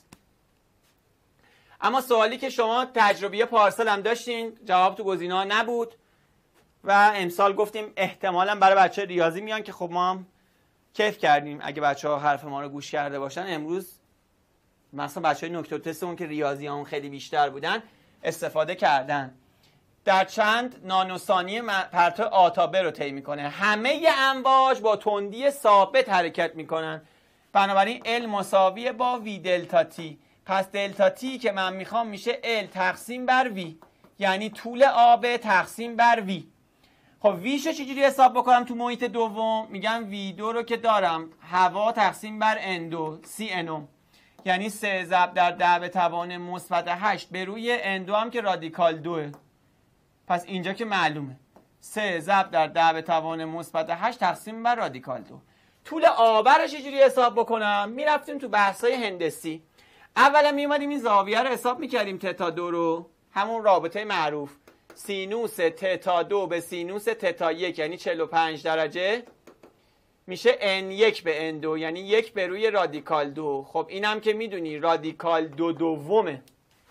اما سوالی که شما تجربی پارسال هم داشتین جواب تو گزینه‌ها نبود و امسال گفتیم احتمالاً برای بچه ریاضی میان که خب ما هم کیف کردیم اگه بچه‌ها حرف ما رو گوش کرده باشن. امروز مثلا بچه‌های نکته تستمون که ریاضی همون خیلی بیشتر بودن استفاده کردن. در چند نانوثانیه پرتو آ تا ب رو طی میکنه. همه امواج با تندی ثابت حرکت میکنن. بنابراین L مساویه با V دلتا تی. پس دلتا تی که من میخوام میشه L تقسیم بر V، یعنی طول آب تقسیم بر V. خب ویشو چجوری حساب بکنم تو محیط دوم؟ میگم V2 رو که دارم هوا تقسیم بر N2 CNO، یعنی 3 ضرب در 10 به توان مثبت 8 به روی N2 هم که رادیکال 2. پس اینجا که معلومه 3 ضرب در 10 به توان مثبت 8 تقسیم بر رادیکال 2. طول آب رو چجوری حساب بکنم؟ میرفتیم تو بحث‌های هندسی. اولا میومدیم این زاویه رو حساب میکردیم تتا 2 رو، همون رابطه معروف سینوس تتا 2 به سینوس تتا 1 یعنی 45 درجه میشه n1 به n2 یعنی 1 به روی رادیکال 2. خب اینم که میدونی رادیکال 2 دومه،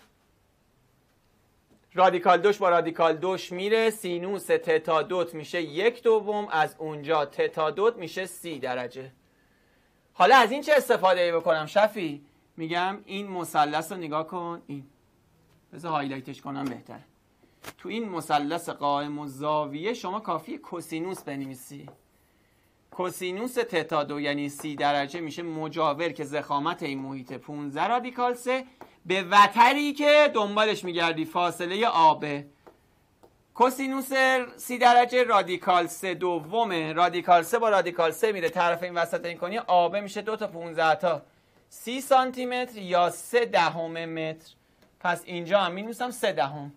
رادیکال 2 با رادیکال 2 میره، سینوس تتا 2 میشه 1/2، از اونجا تتا 2 میشه 30 درجه. حالا از این چه استفاده بکنم شفی؟ میگم این مثلث رو نگاه کن، این بذار هایلایتش کنم بهتره. تو این مثلث قائم الزاویه شما کافیه کوسینوس بنویسی. کوسینوس تتا 2 یعنی 30 درجه میشه مجاور که ضخامت این محیط 15 رادیکال 3 به وتری که دنبالش میگردی فاصله آبه. کوسینوس 30 درجه رادیکال 3 دومه، رادیکال 3 با رادیکال 3 میره طرف این وسط این کنی آبه میشه 2 تا 15 تا 30 سانتی متر یا 3/10 متر. پس اینجا هم می‌نویسم 3/10.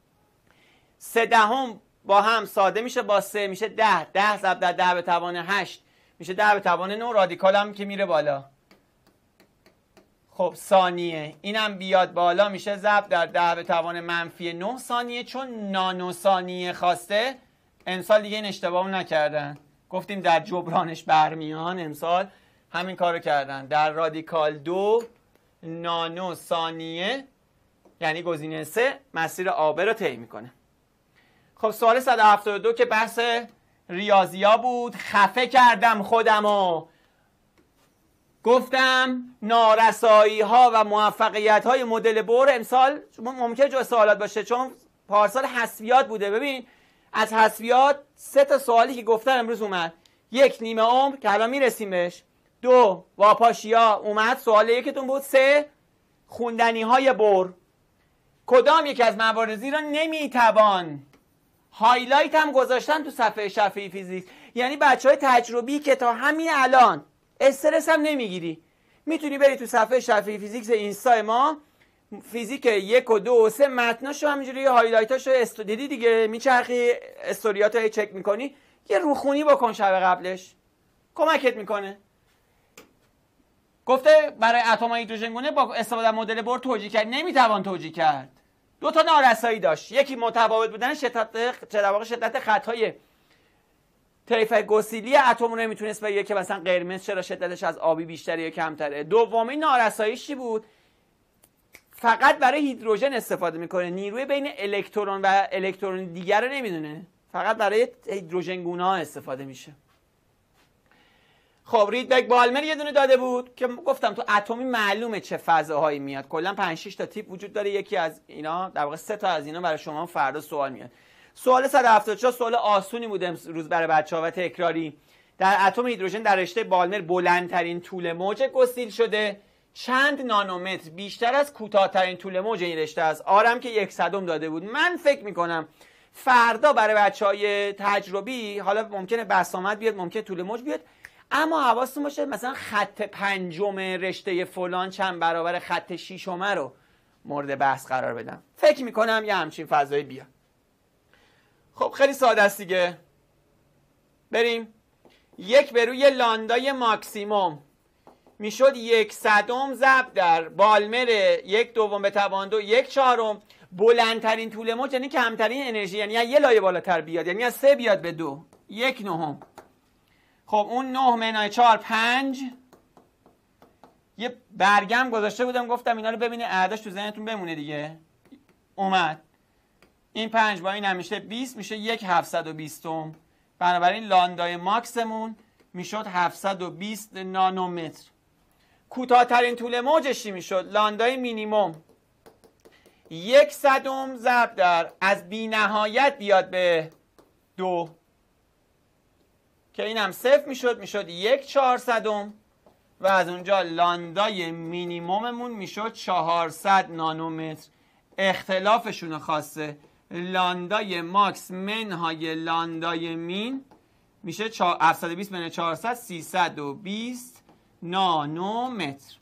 3/10 با هم ساده میشه با 3 میشه 10. 10 ضرب در 10 به توان 8 میشه 10 به توان 9. رادیکال هم که میره بالا. خب ثانیه اینم بیاد بالا میشه ضرب در 10 به توان منفی 9 ثانیه. چون نانو ثانیه خواسته امسال دیگه این اشتباهو نکردن، گفتیم در جبرانش برمیان. امسال همین کارو کردن. در رادیکال 2 نانو ثانیه یعنی گزینه 3 مسیر آبه رو طی میکنه. خب سوال 172 که بحث ریاضیا بود. خفه کردم خودمو، گفتم نارسایی ها و موفقیت های مدل بور امسال ممکنه جزء سوالات باشه چون پارسال حذفیات بوده. ببین از حذفیات 3 تا سوالی که گفتن امروز اومد. 1 نیمه عمر که الان میرسیم بهش، 2 واپاشیا اومد سوال یکتون بود، 3 خوندنی های بور. کدام یک از مواردی را نمیتوان؟ هایلایت هم گذاشتن تو صفحه شفیع فیزیک، یعنی بچهای تجربی که تا همین الان استرس هم نمیگیری میتونی بری تو صفحه شفیع فیزیکس اینستا ما فیزیک 1 و 2 و 3 متناشو همینجوری هایلایتاشو دیدی دیگه، میچرخی استوریاتو چک میکنی، یه روخونی بکن شب قبلش کمکت میکنه. گفته برای اتم‌های هیدروژن گونه با استفاده از مدل بور توجیه کرد. نمیتوان توجیه کرد. 2 تا نارسایی داشت. یکی متفاوت بودن شدت خطهای طیف گسیلی اتم رو نمیتونست بگه که مثلا قرمز چرا شدتش از آبی بیشتره یا کمتره. دومین نارساییش چی بود؟ فقط برای هیدروژن استفاده میکنه، نیروی بین الکترون و الکترون دیگر رو نمیدونه، فقط برای هیدروژن گونه ها استفاده میشه. خب ریدبرگ بالمر یه دونه داده بود که گفتم تو اتمی معلومه چه فضاهایی میاد، کلا 5 6 تا تیپ وجود داره، یکی از اینا در واقع 3 تا از اینا برای شما فردا سوال میاد. سوال 174 سوال آسونی بود امروز برای بچه‌ها و تکراری. در اتم هیدروژن در رشته بالمر بلندترین طول موج گسیل شده چند نانومتر بیشتر از کوتاه‌ترین طول موج این رشته است. آرم که 1/100 داده بود. من فکر میکنم فردا برای بچهای تجربی حالا ممکنه بسامد بیاد، ممکنه طول موج بیاد، اما حواستون باشه مثلا خط 5 رشته فلان چند برابر خط 6 رو مورد بحث قرار بدم. فکر میکنم یه همچین فضایی بیاد. خب خیلی ساده است دیگه. بریم. 1/روی لاندای ماکسیموم میشد 1/100 ضرب در بالمر 1/2 1/4. بلندترین طول موج یعنی کمترین انرژی، یعنی یه لایه بالاتر بیاد، یعنی از 3 بیاد به 2 1/9. خب اون 9 - 4 5. یه برگم گذاشته بودم گفتم اینا رو ببینید اعداش تو ذهنتون بمونه دیگه. اومد این 5 با این هم میشه 20، میشه 1/720. بنابراین لاندای ماکسمون میشد 720 نانومتر. کوتاه‌ترین طول موجش میشد لاندای مینیموم 1/100 ضرب در از بی نهایت بیاد به 2 که این هم 0 میشد 1/400 و از اونجا لاندای مینیموممون میشد 400 نانومتر. اختلافشون خواسته لاندای ماکس منهای لاندای مین میشه 720 - 400 320 نانومتر.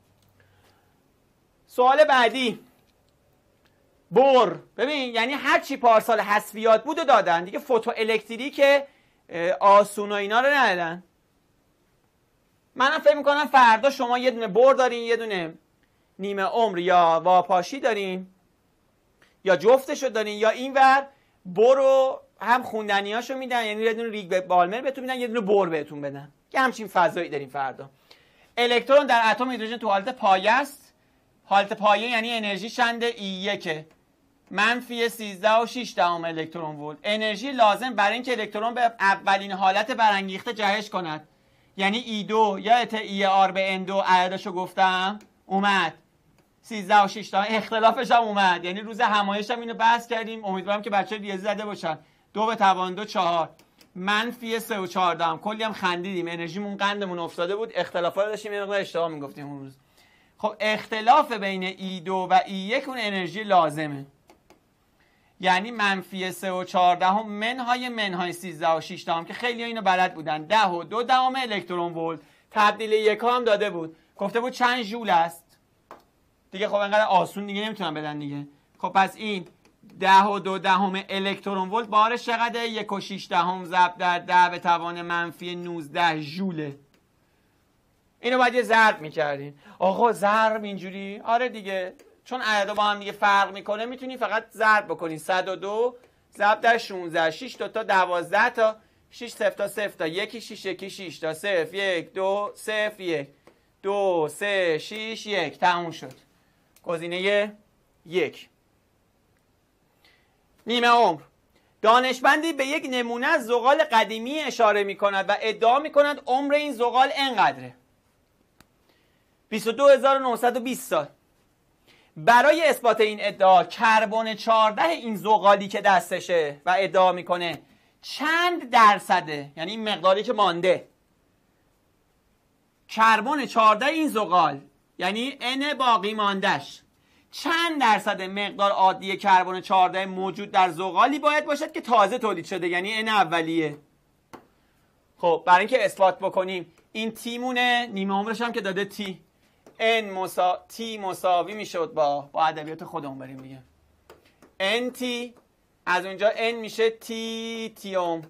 سوال بعدی بور. ببین یعنی هر چی پارسال حذفیات بود و دادن دیگه، فوتو الکتریک آسون و اینا رو ندادن. منم فکر میکنم فردا شما یه دونه بور دارین، یه دونه نیمه عمر یا واپاشی دارین، یا جفتشو دارین، یا اینور برو هم خوندنیاشو میدن، یعنی یه دونه ریگ بالمر بهتون میدن، یه دونه بور بهتون بدن. که همچین فضایی داریم فردا. الکترون در اتم هیدروژن تو حالت پایه است. حالت پایه یعنی انرژی چنده؟ E1 -13.6 الکترون ولت. انرژی لازم برای اینکه الکترون به اولین حالت برانگیخته جهش کند یعنی E2 یا E R به N2 عددشو گفتم اومد 13.6. اختلافش هم اومد، یعنی روز همایش هم اینو بحث کردیم. امیدوارم که بچه‌ها ریاضی زده باشن. 2 / 4 -3.4. کلی هم خندیدیم، انرژیمون قندمون افتاده بود، اختلافا رو داشتیم یه مقدار اشتباه میگفتیم اون روز. خب اختلاف بین E2 و E1 اون انرژی لازمه، یعنی -3.4 منهای 13.6 که خیلی اینو بلد بودن. 10.2 الکترون ولت. تبدیل 1 هم داده بود، گفته بود چند ژول است دیگه. خب انقدر آسون دیگه نمیتونن بدن دیگه. خب پس این 10.2 الکترون ولت بارش چقدره؟ 1.6 ضرب در 10⁻⁻19 ژوله. اینو باید یه ضرب میکردین. آقا ضرب اینجوری؟ آره دیگه، چون عددا با هم دیگه فرق میکنه میتونی فقط ضرب بکنی. 102 ضرب در 16 6 تا 12 تا 6 0 تا 0 تا 1 6 1 6 تا 0 1 2 0 1 2 3 6 1. تموم شد. گزینه 1. نیمه عمر. دانشمندی به یک نمونه از زغال قدیمی اشاره میکند و ادعا میکند عمر این زغال اینقدره، 22920 سال. برای اثبات این ادعا کربن 14 این زغالی که دستشه و ادعا میکنه چند درصده، یعنی این مقداری که مانده، کربن 14 این زغال یعنی N باقی ماندش، چند درصد مقدار عادی کربن 14 موجود در زغالی باید باشد که تازه تولید شده، یعنی N اولیه. خب برای اینکه اثبات بکنیم این T مونه، نیمه عمرش هم که داده T، T مساوی میشد با ادبیات خودمون بریم دیگه، NT از اونجا N میشه T عمر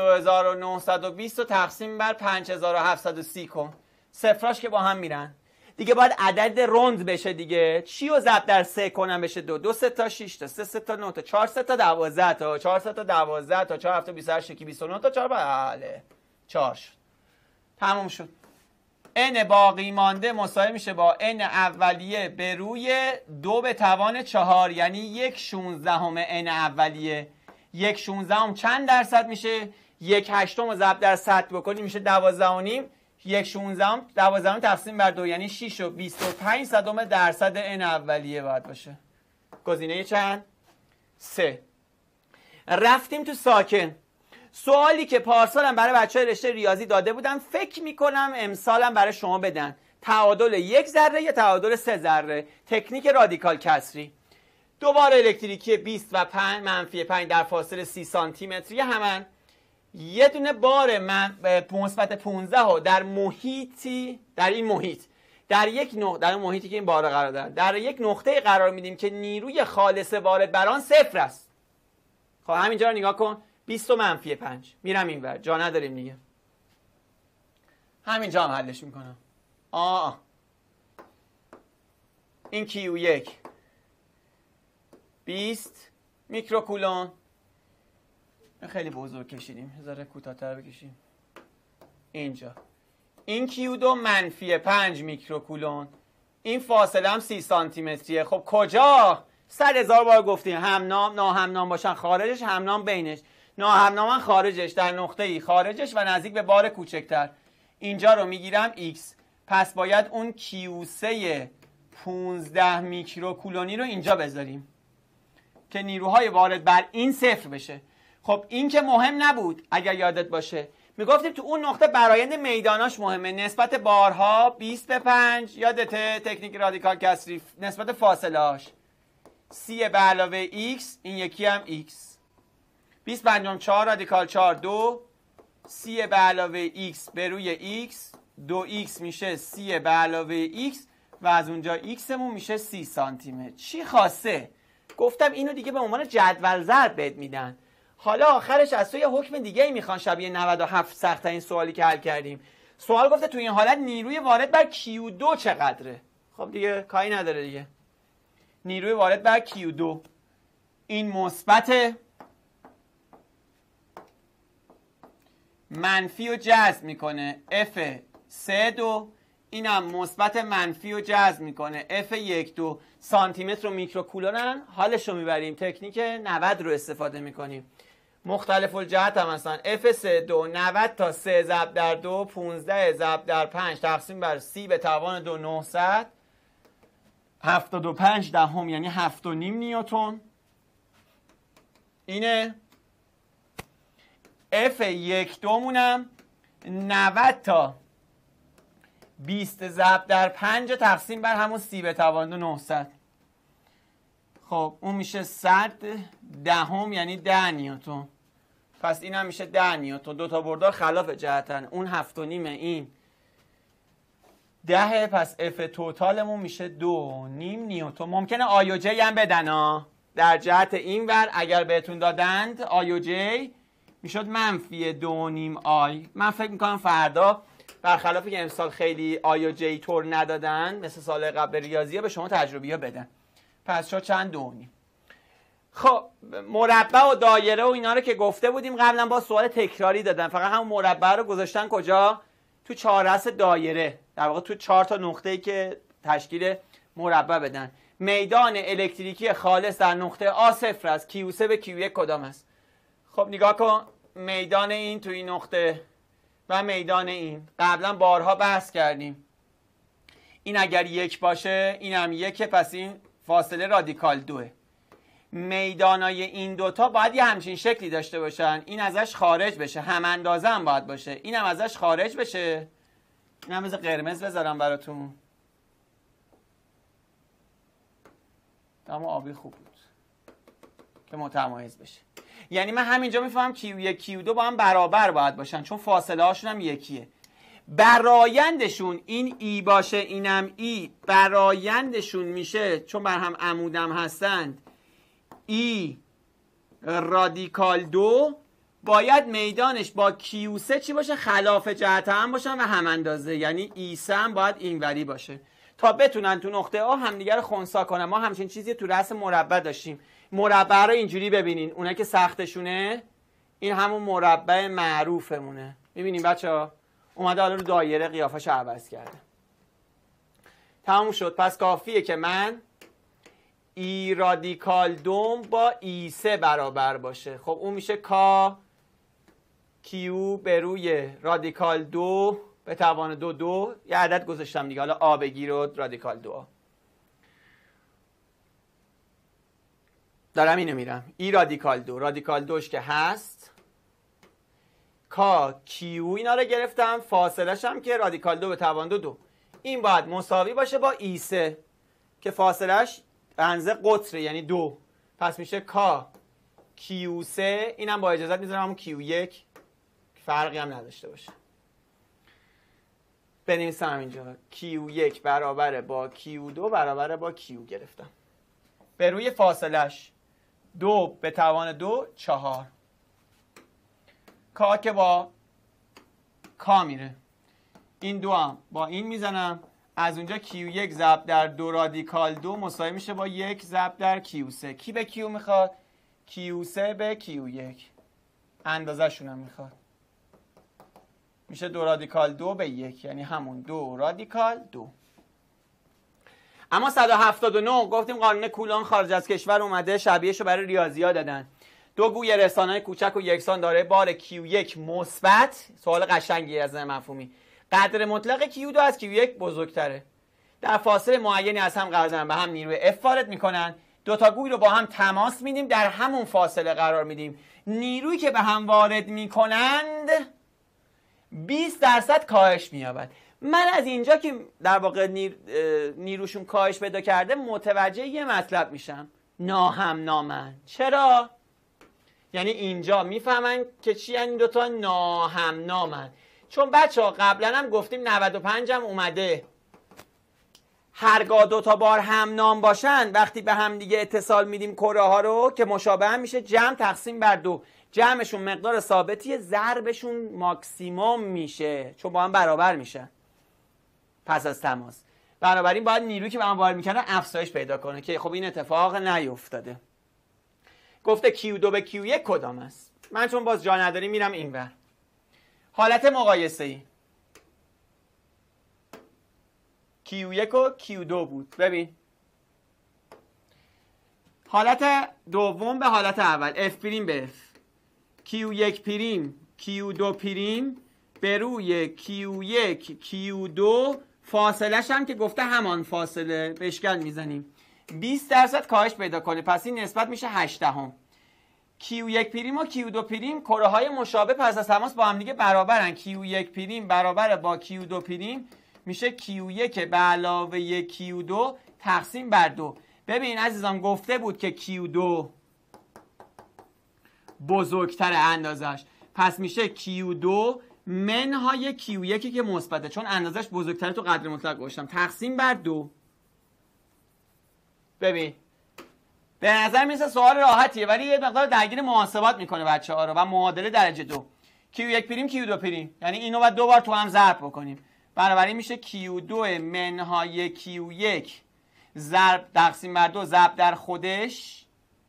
22920 تقسیم بر 5730 کن، صفراش که با هم میرن. دیگه باید عدد رند بشه دیگه. چی رو ضرب در 3 کنم بشه 2؟ 2 3 تا 6 تا 3 3 تا 9 تا 4 3 تا 12 تا 4 3 تا 12 تا 4 7 28 29 تا 4 بله 4 شد. تموم شد. n باقی مانده مساوی میشه با n اولیه به روی 2 به توان 4 یعنی 1/16 n اولیه. 1/16 چند درصد میشه؟ 1/8 رو ضرب در 100 بکنیم میشه 12.5. 1/16 12 تقسیم بر 2 یعنی 6 و 25 صدم درصد n اولیه باید باشه. گزینه چند؟ 3. رفتیم تو ساکن. سوالی که پارسالم برای بچه‌های رشته ریاضی داده بودم فکر میکنم امسالم برای شما بدن. تعادل 1 ذره یا تعادل 3 ذره. تکنیک رادیکال کسری. دوبار الکتریکی 20 و 5 در فاصله 30 سانتی متری همن. یه دونه بار مثبت 15 ها در محیطی، در این محیط در اون محیطی که این بار قرار دارن در یک نقطه قرار میدیم که نیروی خالص وارد بر آن 0 است. خب همینجا رو نگاه کن. 20 و -5 میرم اینور، جا نداریم دیگه. همینجا هم حلش میکنم. این Q1 20 میکروکولون. خیلی بزرگ کشیدیم، ذره کوتاه‌تر بکشیم. اینجا این Q2 -5 میکروکولون. این فاصله هم 30 سانتی متریه. خب کجا؟ 100,000 بار گفتیم همنام ناهمنام باشن خارجش، همنام بینش. ناهمنام خارجش در نقطه‌ای خارجش و نزدیک به بار کوچکتر. اینجا رو میگیرم X. پس باید اون Q3 15 میکروکولونی رو اینجا بذاریم که نیروهای وارد بر این 0 بشه. خب این که مهم نبود اگر یادت باشه. میگفتیم تو اون نقطه برآیند میداناش مهمه. نسبت بارها 20 به 5 یادته تکنیک رادیکال کسری. نسبت فاصله هاش C به علاوه X، این یکی هم X. 20 پنجم 4 رادیکال 4 2 C به علاوه X به روی X 2X میشه C به علاوه X و از اونجا X مون میشه 30 سانتی متر. چی خواسته؟ گفتم اینو دیگه به عنوان جدول ضرب بهت میدن. حالا آخرش از تو یه حکم دیگه ای میخوان شبیه 97 سخت این سوالی که حل کردیم. سوال گفته تو این حالت نیروی وارد بر Q2 چقدره؟ خب دیگه کاری نداره دیگه. نیروی وارد بر Q2 این مثبت منفی رو جذب میکنه F32، اینم مثبت منفی رو جذب میکنه F12. سانتی متر و میکروکولونن. حالش رو میبریم تکنیک 90 رو استفاده میکنیم. مختلف الجهت هم هستن. F32 90 تا 3 ضرب در 2 15 ضرب در 5 تقسیم بر C به توان 2 900 75 دهم یعنی 7.5 نیوتن. اینه F12 مونم 90 تا 20 ضرب در 5 تقسیم بر همون C به توان 2 900. خب اون میشه 100 دهم یعنی 10 نیوتن. پس این هم میشه 10 نیوتن. دو تا بردار خلاف جهتن. اون 7.5 این 10. پس F توتالمون میشه 2.5 نیوتن. ممکنه آی و جی هم بدن ها. در جهت این ور اگر بهتون دادند آی و جی میشد -2.5 آی. من فکر میکنم فردا برخلافی که امسال خیلی آی و جی طور ندادن مثل سال قبل ریاضی ها به شما تجربی ها بدن. پس شد چند 2.5. خب مربع و دایره و اینا رو که گفته بودیم قبلا با سوال تکراری دادن. فقط همون مربع رو گذاشتن کجا؟ تو چهاررأس دایره. در واقع تو 4 تا نقطه‌ای که تشکیل مربع بدن. میدان الکتریکی خالص در نقطه A 0 است. Q3 به Q1 کدام است؟ خب نگاه کن. میدان این تو این نقطه و میدان این قبلا بارها بحث کردیم. این اگر 1 باشه این هم 1، پس این فاصله رادیکال 2. میدانای این دوتا باید یه همچین شکلی داشته باشن. این ازش خارج بشه، هم اندازه هم باید باشه. این هم ازش خارج بشه. این هم مثل قرمز بذارم براتون. اما آبی خوب بود که متمایز بشه. یعنی من همینجا میفهمم Q1 Q2 با هم برابر باید باشن چون فاصله هاشون هم یکیه. برایندشون این ای باشه اینم ای، برایندشون میشه چون بر هم عمودم هستند ای رادیکال 2. باید میدانش با Q3 چی باشه؟ خلاف جهت هم باشن و هم اندازه. یعنی ای3 هم باید اینوری باشه. تا بتونن تو نقطه آ همدیگه رو خنثی کنن. ما همچین چیزی تو رأس مربع داشتیم. مربع رو اینجوری ببینین، اونایی که سختشونه این همون مربع معروفمونه. میبینین بچه‌ها اومده حالا رو دایره قیافش عوض کرده. تموم شد. پس کافیه که من ای رادیکال دوم با ای 3 برابر باشه. خب اون میشه کا کیو به روی رادیکال 2 به توان 2 یه عدد گذاشتم دیگه، حالا آ بگیر و رادیکال 2 دارم اینو میرم. ای رادیکال 2 رادیکال 2 که هست، کا کیو اینا رو گرفتم، فاصلش هم که رادیکال 2 به توان 2 این باید مساوی باشه با ای 3 که فاصلش بنزه قطره یعنی 2. پس میشه کا کیو 3 اینم با اجازت میذارم همون کیو 1 فرقی هم نداشته باشه. بنویسم اینجا کیو 1 برابره با کیو 2 برابره با کیو گرفتم. به روی فاصلش 2 به توان 2 4. کا که با کا میره، این دو هم با این میزنم، از اونجا کیو 1 ضرب در 2 رادیکال 2 مساوی میشه با 1 ضرب در کیو 3. کی به کیو میخواد؟ کیو 3 به کیو 1 اندازه شونم میخواد، میشه 2 رادیکال 2 به 1 یعنی همون 2 رادیکال 2. اما 179 گفتیم قانون کولون خارج از کشور اومده، شبیهشو برای ریاضی‌ها دادن. دو گوی رسانه‌های کوچک و یکسان دارای بار Q1 مثبت، سوال قشنگی از مفهومی، قدر مطلق Q2 از Q1 بزرگتره، در فاصله معینی از هم قرار دارن، به هم نیروی F وارد میکنن، دو تا گوی رو با هم تماس میدیم، در همون فاصله قرار میدیم، نیرویی که به هم وارد میکنند 20% کاهش مییابد. من از اینجا که در واقع نیروشون کاهش پیدا کرده متوجه یه مطلب میشم، ناهمنامن. چرا؟ یعنی اینجا میفهمن که چی این دوتا ناهمنامن. چون بچه ها قبلا هم گفتیم 95 هم اومده، هرگاه دوتا بار همنام باشن وقتی به هم دیگه اتصال میدیم کره ها رو که مشابه هم میشه جمع تقسیم بر 2، جمعشون مقدار ثابتیه، ضربشون ماکسیموم میشه چون با هم برابر میشن پس از تماس. بنابراین باید نیرویی که به هم وارد میکنن افزایش پیدا کنه که خب این اتفاق نیفتاده. گفته Q2 به Q1 کدام است؟ من چون باز جا نداری میرم اینور. حالت مقایسه ای Q1 و Q2 بود. ببین حالت دوم به حالت اول، F پریم به F، Q1 پریم Q2 پریم به روی Q1 Q2 فاصلش هم که گفته همان فاصله به اشکال میزنیم 20% کاهش پیدا کنه، پس این نسبت میشه 8. Q1 پریم و Q2 پریم کره های مشابه پس از تماس با هم دیگه برابرن. Q1 پریم برابر با Q2 پریم میشه Q1 به علاوه Q2 تقسیم بر 2. ببین عزیزان گفته بود که Q2 بزرگتر اندازش، پس میشه Q2 منهای Q1 که مثبته چون اندازش بزرگتره، تو قدر مطلق گذاشتم، تقسیم بر 2. ببین به نظر میرسه سوال راحتیه ولی یه مقدار درگیر محاسبات میکنه بچه‌ها رو و معادله درجه 2. Q1 پریم Q2 پریم یعنی اینو باید 2 بار تو هم ضرب بکنیم، بنابراین میشه Q2 منهای Q1 ضرب تقسیم بر 2 ضرب در خودش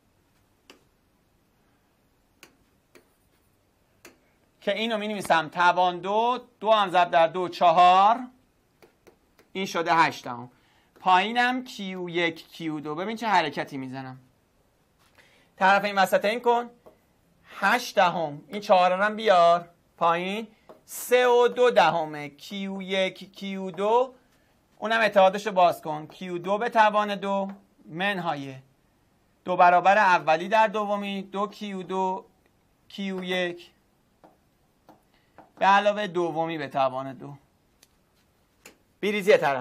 که اینو می‌نویسم توان 2 هم ضرب در 2 4 این شده 8. پایینم Q1 Q2 ببین چه حرکتی میزنم، طرف این وسط این کن 8 این 4 هم بیار پایین 3 و 2 دهمه Q1 Q2 اونم اتحادشو باز کن Q2 به توان 2 منهای 2 برابر اولی در دومی 2 Q2 Q1 به علاوه دومی به توان 2. بیریزی طرف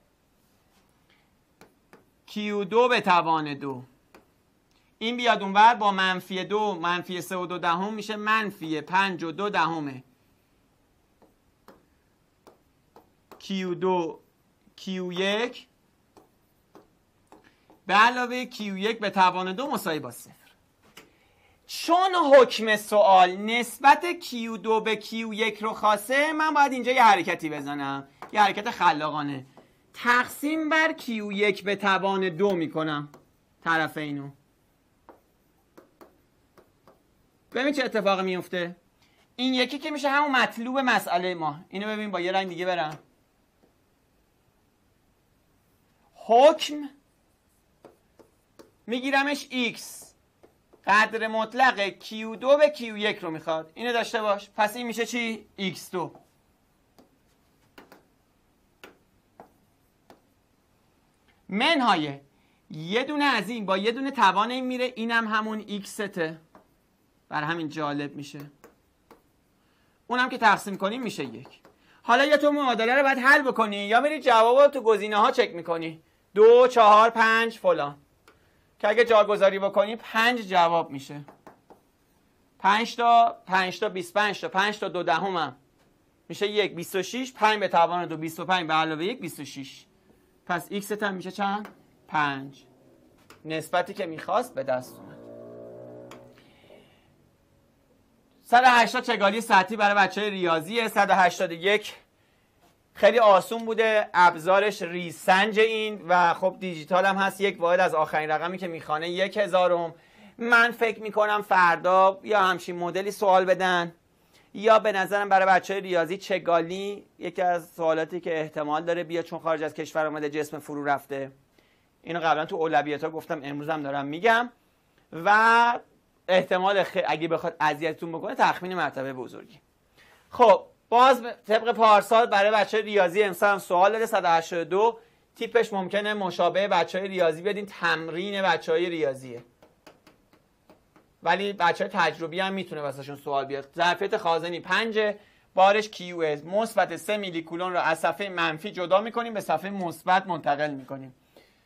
Q2 به توان 2 این بیاد اونور با منفی 2 منفی 3 و 2 دهم میشه منفی 5 و 2 دهمه Q2 Q1 به علاوه Q1 به توان 2 مساوی با 0. چون حکم سوال نسبت Q2 به Q1 رو خواسته من باید اینجا یه حرکتی بزنم، یه حرکت خلاقانه. تقسیم بر Q1 به توان 2 میکنم طرف اینو. ببین چه اتفاقی میفته. این یکی که میشه همون مطلوب مسئله ما. اینو ببین با یه رنگ دیگه برم. حکم میگیرمش x قدر مطلق Q2 به Q1 رو میخواد. اینو داشته باش. پس این میشه چی؟ x2. منهای یه دونه از این با یه دونه توان این میره، اینم همون xته. بر همین جالب میشه. اونم که تقسیم کنیم میشه 1. حالا یا تو معادله رو باید حل بکنی یا میری جواب رو تو گزینه ها چک میکنی. 2 4 5 فلان. که اگه جاگذاری بکنی 5 جواب میشه. 5 تا 25 تا 5 تا 2 دهم میشه 1 26. 5 به توان 2 25 به علاوه 1 26. پس x هم میشه چند؟ 5. نسبتی که میخواست به دست اومد. 180 چگالی سطحی برای بچه‌های ریاضیه. 181 خیلی آسون بوده. ابزارش ریسنج این و خب دیجیتال هم هست. یک واحد از آخرین رقمی که میخوانه 1000م. من فکر میکنم فردا یا همچین مدلی سوال بدن یا به نظرم برای بچه‌های ریاضی چگالی یکی از سوالاتی که احتمال داره بیاد، چون خارج از کشور اومده جسم فرو رفته. اینو قبلا تو اولویت‌ها گفتم، امروز هم دارم میگم و احتمال اگه بخواد اذیتتون بکنه تخمین مرتبه بزرگی. خب باز طبق پارسال برای بچه ریاضی امسال هم سوال داده. 182 تیپش ممکنه مشابه بچه‌های ریاضی بدین، تمرین بچه‌های ریاضیه، ولی بچه‌های تجربی هم میتونه واسهشون سوال بیاد. ظرفیت خازنی 5، بارش QS مثبت 3 میلی کولون رو از صفحه منفی جدا میکنیم به صفحه مثبت منتقل میکنیم.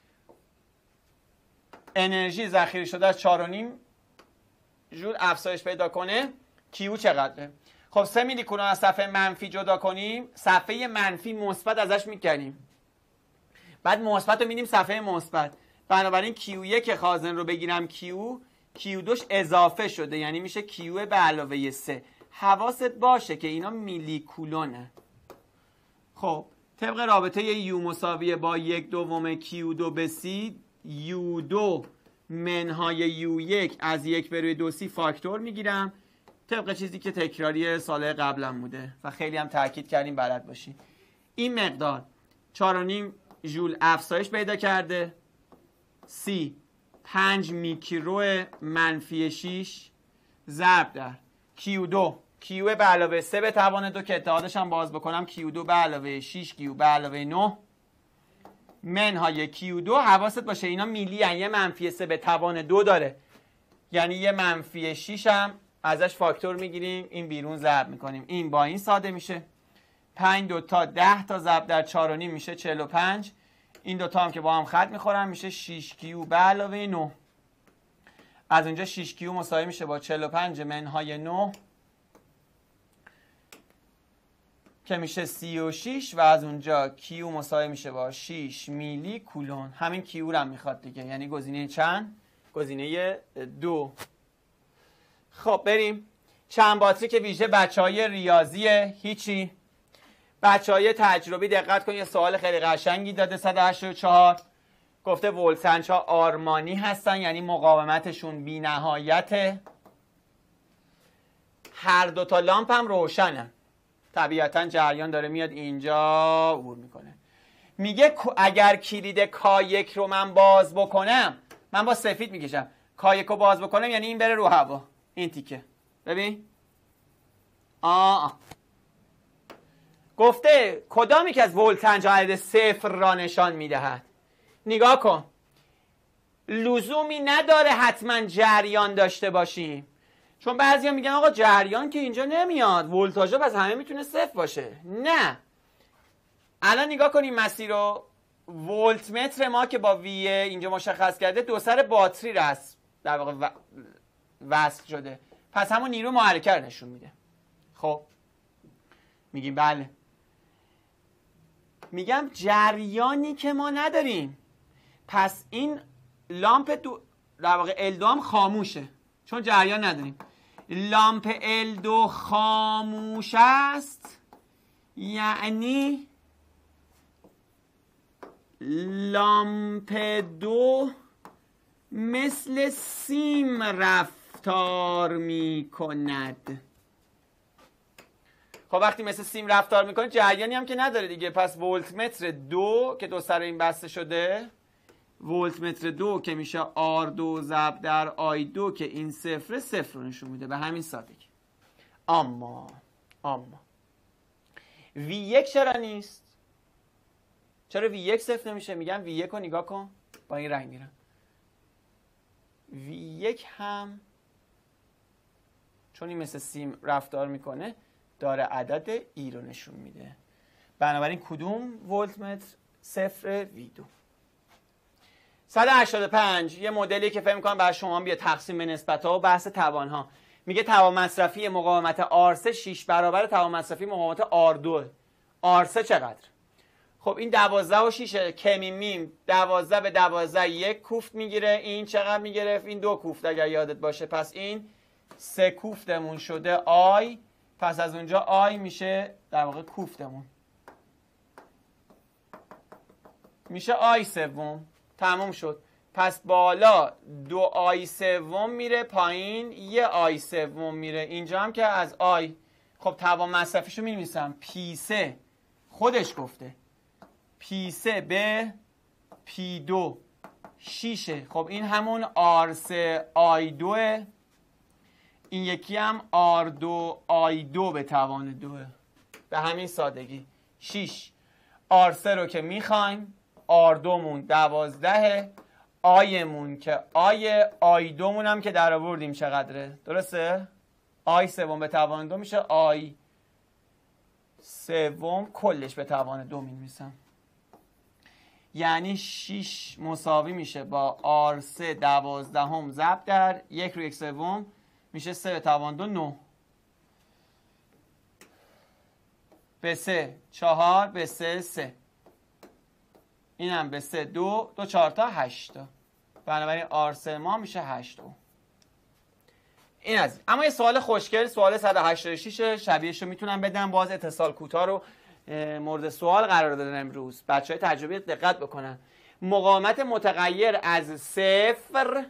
انرژی ذخیره شده از 4.5 جول افزایش پیدا کنه. کیو چقدره؟ خب 3 میلی کولون از صفحه منفی جدا کنیم، صفحه منفی مثبت ازش میکنیم، بعد مثبت رو میدیم صفحه مثبت. بنابراین Q1 خازن رو بگیرم Q2 اضافه شده، یعنی میشه Q به علاوه 3. حواست باشه که اینا میلی کولونه. خب طبق رابطه U مساویه با 1/2 Q2 به C، U2 منهای U1 از 1/2C فاکتور میگیرم، طبق چیزی که تکراری سال قبلم بوده و خیلی هم تاکید کردیم بلد باشین. این مقدار 4.5 ژول افزایش پیدا کرده. C 5 میکرو منفی 6 ضرب در Q2 Q به علاوه 3 به توان 2 که اتحادش هم باز بکنم Q2 به علاوه 6 Q به علاوه 9 منهای Q2. حواست باشه اینا میلی هن، یه منفی 3 به توان 2 داره، یعنی یه منفی 6 هم ازش فاکتور میگیریم، این بیرون ضرب میکنیم، این با این ساده میشه. 5 2 تا 10 تا ضرب در 4.5 میشه 45. این دوتا هم که با هم خط میخورن میشه 6Q به علاوه 9. از اونجا 6Q مساوی میشه با 45 منهای 9 که میشه 36 و از اونجا Q مساوی میشه با 6 میلی کولون. همین Q رو هم میخواد دیگه، یعنی گزینه چند؟ گزینه 2. خب بریم. چند باتری که ویژه بچهای ریاضیه هیچی. بچهای تجربی دقت کن، یه سوال خیلی قشنگی داده. 184 گفته ولتنج ها آرمانی هستن، یعنی مقاومتشون بی نهایته. هر دوتا لامپ هم روشنه، طبیعتا جریان داره میاد اینجا عبور میکنه. میگه اگر کلید K1 رو من باز بکنم، من با سفید میکشم، K1 رو باز بکنم یعنی این بره رو هوا، این تیکه ببین. گفته کدامی که از ولتنج عدد 0 را نشان میدهد. نگاه کن، لزومی نداره حتما جریان داشته باشیم، چون بعضیا میگن آقا جریان که اینجا نمیاد، ولتاژ پس همه میتونه 0 باشه. نه، الان نگاه کنیم مسیر رو. ولت متر ما که با وی اینجا مشخص کرده دو سر باتری رست در واقع وصل شده، پس همون نیرو محرکه رو نشون میده. خب میگیم بله، میگم جریانی که ما نداریم، پس این لامپ در واقع L2 هم خاموشه چون جریان نداریم. لامپ L2 خاموش است یعنی لامپ دو مثل سیم رفتار می کند. خب وقتی مثل سیم رفتار میکنه جریانی هم که نداره دیگه. پس ولتمتر 2 که دو سر این بسته شده، ولتمتر 2 که میشه R2 ضرب در I2 که این صفر رو نشون میده. به همین سادگی. اما V1 چرا نیست؟ چرا V1 صفر نمیشه؟ میگم V1 رو نگاه کن، با این رنگ میرم. V1 هم چون این مثل سیم رفتار میکنه داره عدد ای رو نشون میده. بنابراین کدوم ولتمتر صفر؟ V2. 185 یه مدلی که فکر می‌کنم برای شما بیاد تقسیم به نسبت‌ها و بحث توان‌ها. میگه توان مصرفی مقاومت R3 6 برابر توان مصرفی مقاومت R2. R3 چقدر؟ خب این 12 و 6 کمیم 12 به 12 یک کوفت میگیره. این چقدر میگرفت؟ این 2 کوفت اگر یادت باشه. پس این 3 کوفتمون شده I. پس از اونجا I میشه در واقع کوفتمون میشه I سوم. تموم شد. پس بالا 2 I سوم میره، پایین 1 I سوم میره. اینجا هم که از I. خب توان مصرفیشو می‌نویسم P3 خودش گفته P3 به P2 6. خب این همون R3 I2. این یکی هم R2 I2 به توان 2. به همین سادگی 6. R3 رو که میخوایم R2 مون 12. I مون که I2 مون هم که در آوردیم چقدره؟ درسته؟ I سوم به توان 2 میشه I سوم کلش به توان 2 می‌نویسم. یعنی 6 مساوی میشه با R3 12 ضرب در 1 رو 1 سوم میشه 3 به توان 2 9 به 3 4 به 3 3. اینم به 3 2 2 4 تا 8 تا. بنابراین R3 ما میشه 8 او. این از این. اما یه سوال خوشگل، سوال 186 شبیهش رو میتونم بدم. باز اتصال کوتاه رو مورد سوال قرار دادن امروز. بچهای تجربی دقت بکنن. مقاومت متغیر از 0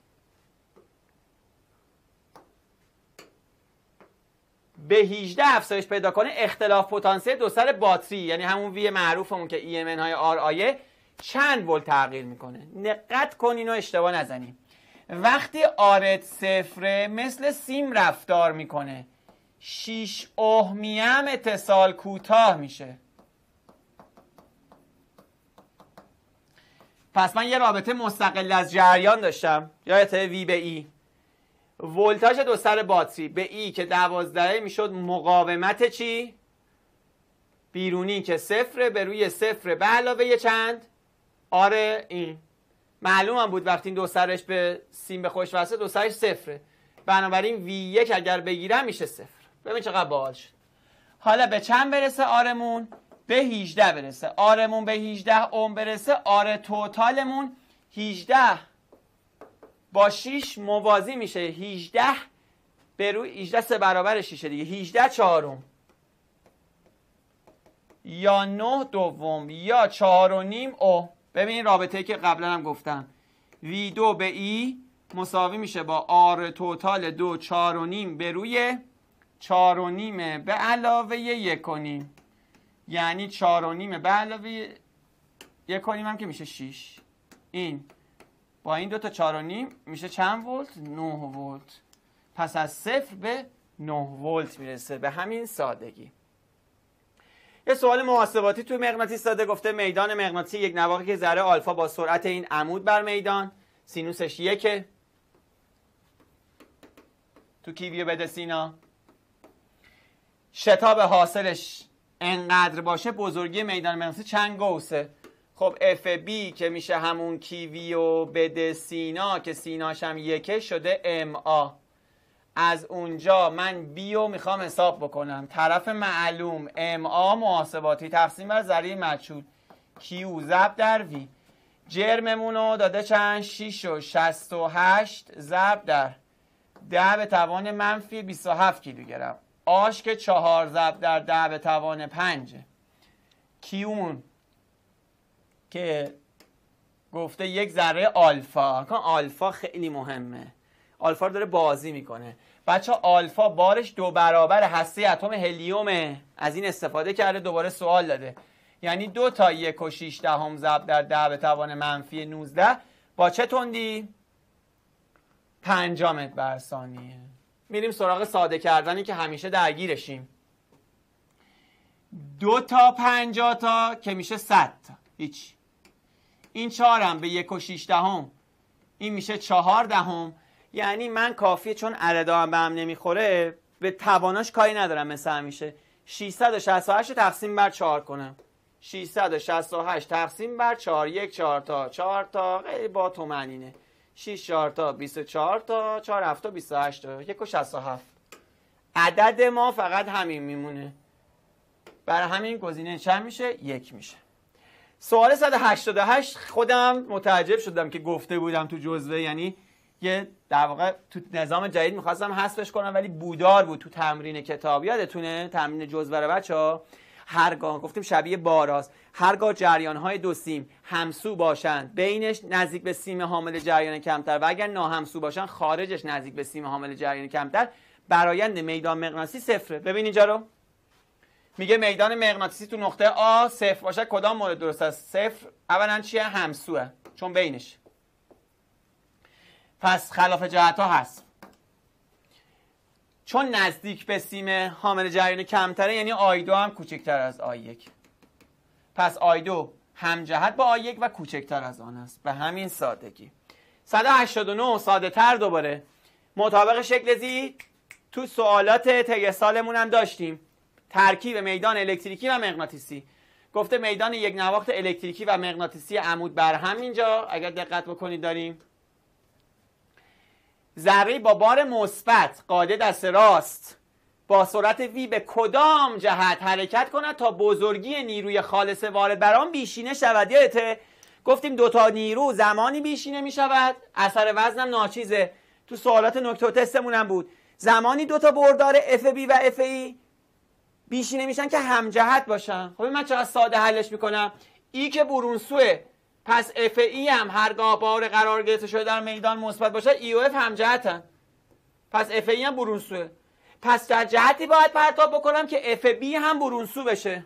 به 18 افزایش پیدا کنه، اختلاف پتانسیل دو سر باتری یعنی همون وی معروفمون که EMN های RI چند ولت تغییر میکنه. دقت کنین و اشتباه نزنین. وقتی آرت 0 مثل سیم رفتار میکنه 6 اوهمی هم اتصال کوتاه میشه. پس من یه رابطه مستقل از جریان داشتم، یادته وی به ای، ولتاژ دو سر باتری به ای که 12 میشد مقاومت چی؟ بیرونی که 0 به روی 0 به علاوه یه چند؟ آره این معلومم بود وقتی این دو سرش به سیم به خودش وصله دو سرش 0. بنابراین V1 اگر بگیرم میشه 0. ببین چقدر باحال شد. حالا به چند برسه آرمون؟ به 18 برسه. آرمون به 18 اوم برسه. آر توتالمون 18 با 6 موازی میشه. 18 به روی 18 3 برابر 6 دیگه. 18 چهارم یا 9 دوم یا 4 و نیم او. ببین رابطه‌ای که قبلا هم گفتم V2 به E مساوی میشه با R توتال 2 4 و نیم به روی 4 و نیم به علاوه 1 و نیم، یعنی 4 و نیم به علاوه 1 و نیم هم که میشه 6. این با این 2 تا 4 و نیم میشه چند ولت؟ 9 ولت. پس از 0 به 9 ولت میرسه. به همین سادگی. یه سوال محاسباتی توی مغناطیس داده، گفته میدان مغناطیسی یک نواقی که ذره آلفا با سرعت این عمود بر میدان سینوسش 1 تو کیویو بده سینا، شتاب حاصلش انقدر باشه، بزرگی میدان مغناطیسی چند گوسه؟ خب اف بی که میشه همون کیویو بده سینا که سیناش هم 1 شده ام آ. از اونجا من بیو میخوام حساب بکنم. طرف معلوم ام آ محاسباتی تقسیم بر ذریع مجهول کیو ضرب در وی. جرممونو داده چند؟ 6 و 68 ضرب در 10 به توان منفی 27 کیلوگرم. آش که 4 ضرب در 10 به توان 5. کیون که گفته یک ذره آلفا. آلفا خیلی مهمه، آلفا رو داره بازی میکنه. بچه آلفا بارش 2 برابر هسته اتم هلیومه. از این استفاده کرده، دوباره سوال داده. یعنی 2 تا 1.6 ضرب در 10 به توان منفی 19 با چه تندی؟ 5 متر بر ثانیه. میریم سراغ ساده کردنی که همیشه درگیرشیم. 2 تا 50 تا که میشه 100 تا. هیچ. این 4 هم به 1.6 این میشه 4 یعنی من کافیه، چون عددا هم به هم نمیخوره، به تواناش کاری ندارم مثل همیشه. 668 تقسیم بر 4 کنم. 668 تقسیم بر 4، 1 4 تا 4 تا خیلی با تومنینه. 6 4 تا 24 تا 4 7 تا 28 تا 1.67. عدد ما فقط همین میمونه. برای همین گزینه چند میشه؟ 1 میشه. سوال 188 خودم متعجب شدم که گفته بودم تو جزوه، یعنی یه در واقع تو نظام جدید میخواستم حذفش کنم ولی بودار بود تو تمرین کتاب. یادتونه تمرین جزوه رو بچه‌ها؟ هرگاه گفتیم شبیه باراست، هرگاه جریان‌های دو سیم همسو باشند بینش نزدیک به سیم حامل جریان کمتر و اگر ناهمسو باشن خارجش نزدیک به سیم حامل جریان کمتر، برآیند میدان مغناطیسی صفره. ببین اینجا رو میگه میدان مغناطیسی تو نقطه آ صفر باشه، کدام مورد درست است؟ صفر اولا چیه؟ همسوه، چون بینش. پس خلاف جهت ها هست. چون نزدیک به سیم حامل جریان کمتره یعنی آی2 هم کوچکتر از آی1. پس آی2 همجهت با آی1 و کوچکتر از آن است. به همین سادگی. 189 ساده تر دوباره مطابق شکل زی تو سوالات طی سالمون هم داشتیم. ترکیب میدان الکتریکی و مغناطیسی. گفته میدان یک نواخت الکتریکی و مغناطیسی عمود بر هم اینجا اگر دقت بکنید داریم. ذره با بار مثبت قاعده دست راست با سرعت v به کدام جهت حرکت کند تا بزرگی نیروی خالص وارد بر آن بیشینه شود؟ یادته گفتیم 2 تا نیرو زمانی بیشینه می شود، اثر وزنم ناچیزه. تو سوالات نکته و تستمون هم بود زمانی 2 تا بردار FB و FE بیشینه میشن که همجهت باشن. خب من چقدر ساده حلش میکنم. ای که برونسوه، پس FE هم هرگاه بار قرار گرفته شده در میدان مثبت باشه ای و F همجهتن، پس FE هم برونسوه. پس در جهتی باید پرتاب بکنم که FB هم برونسو بشه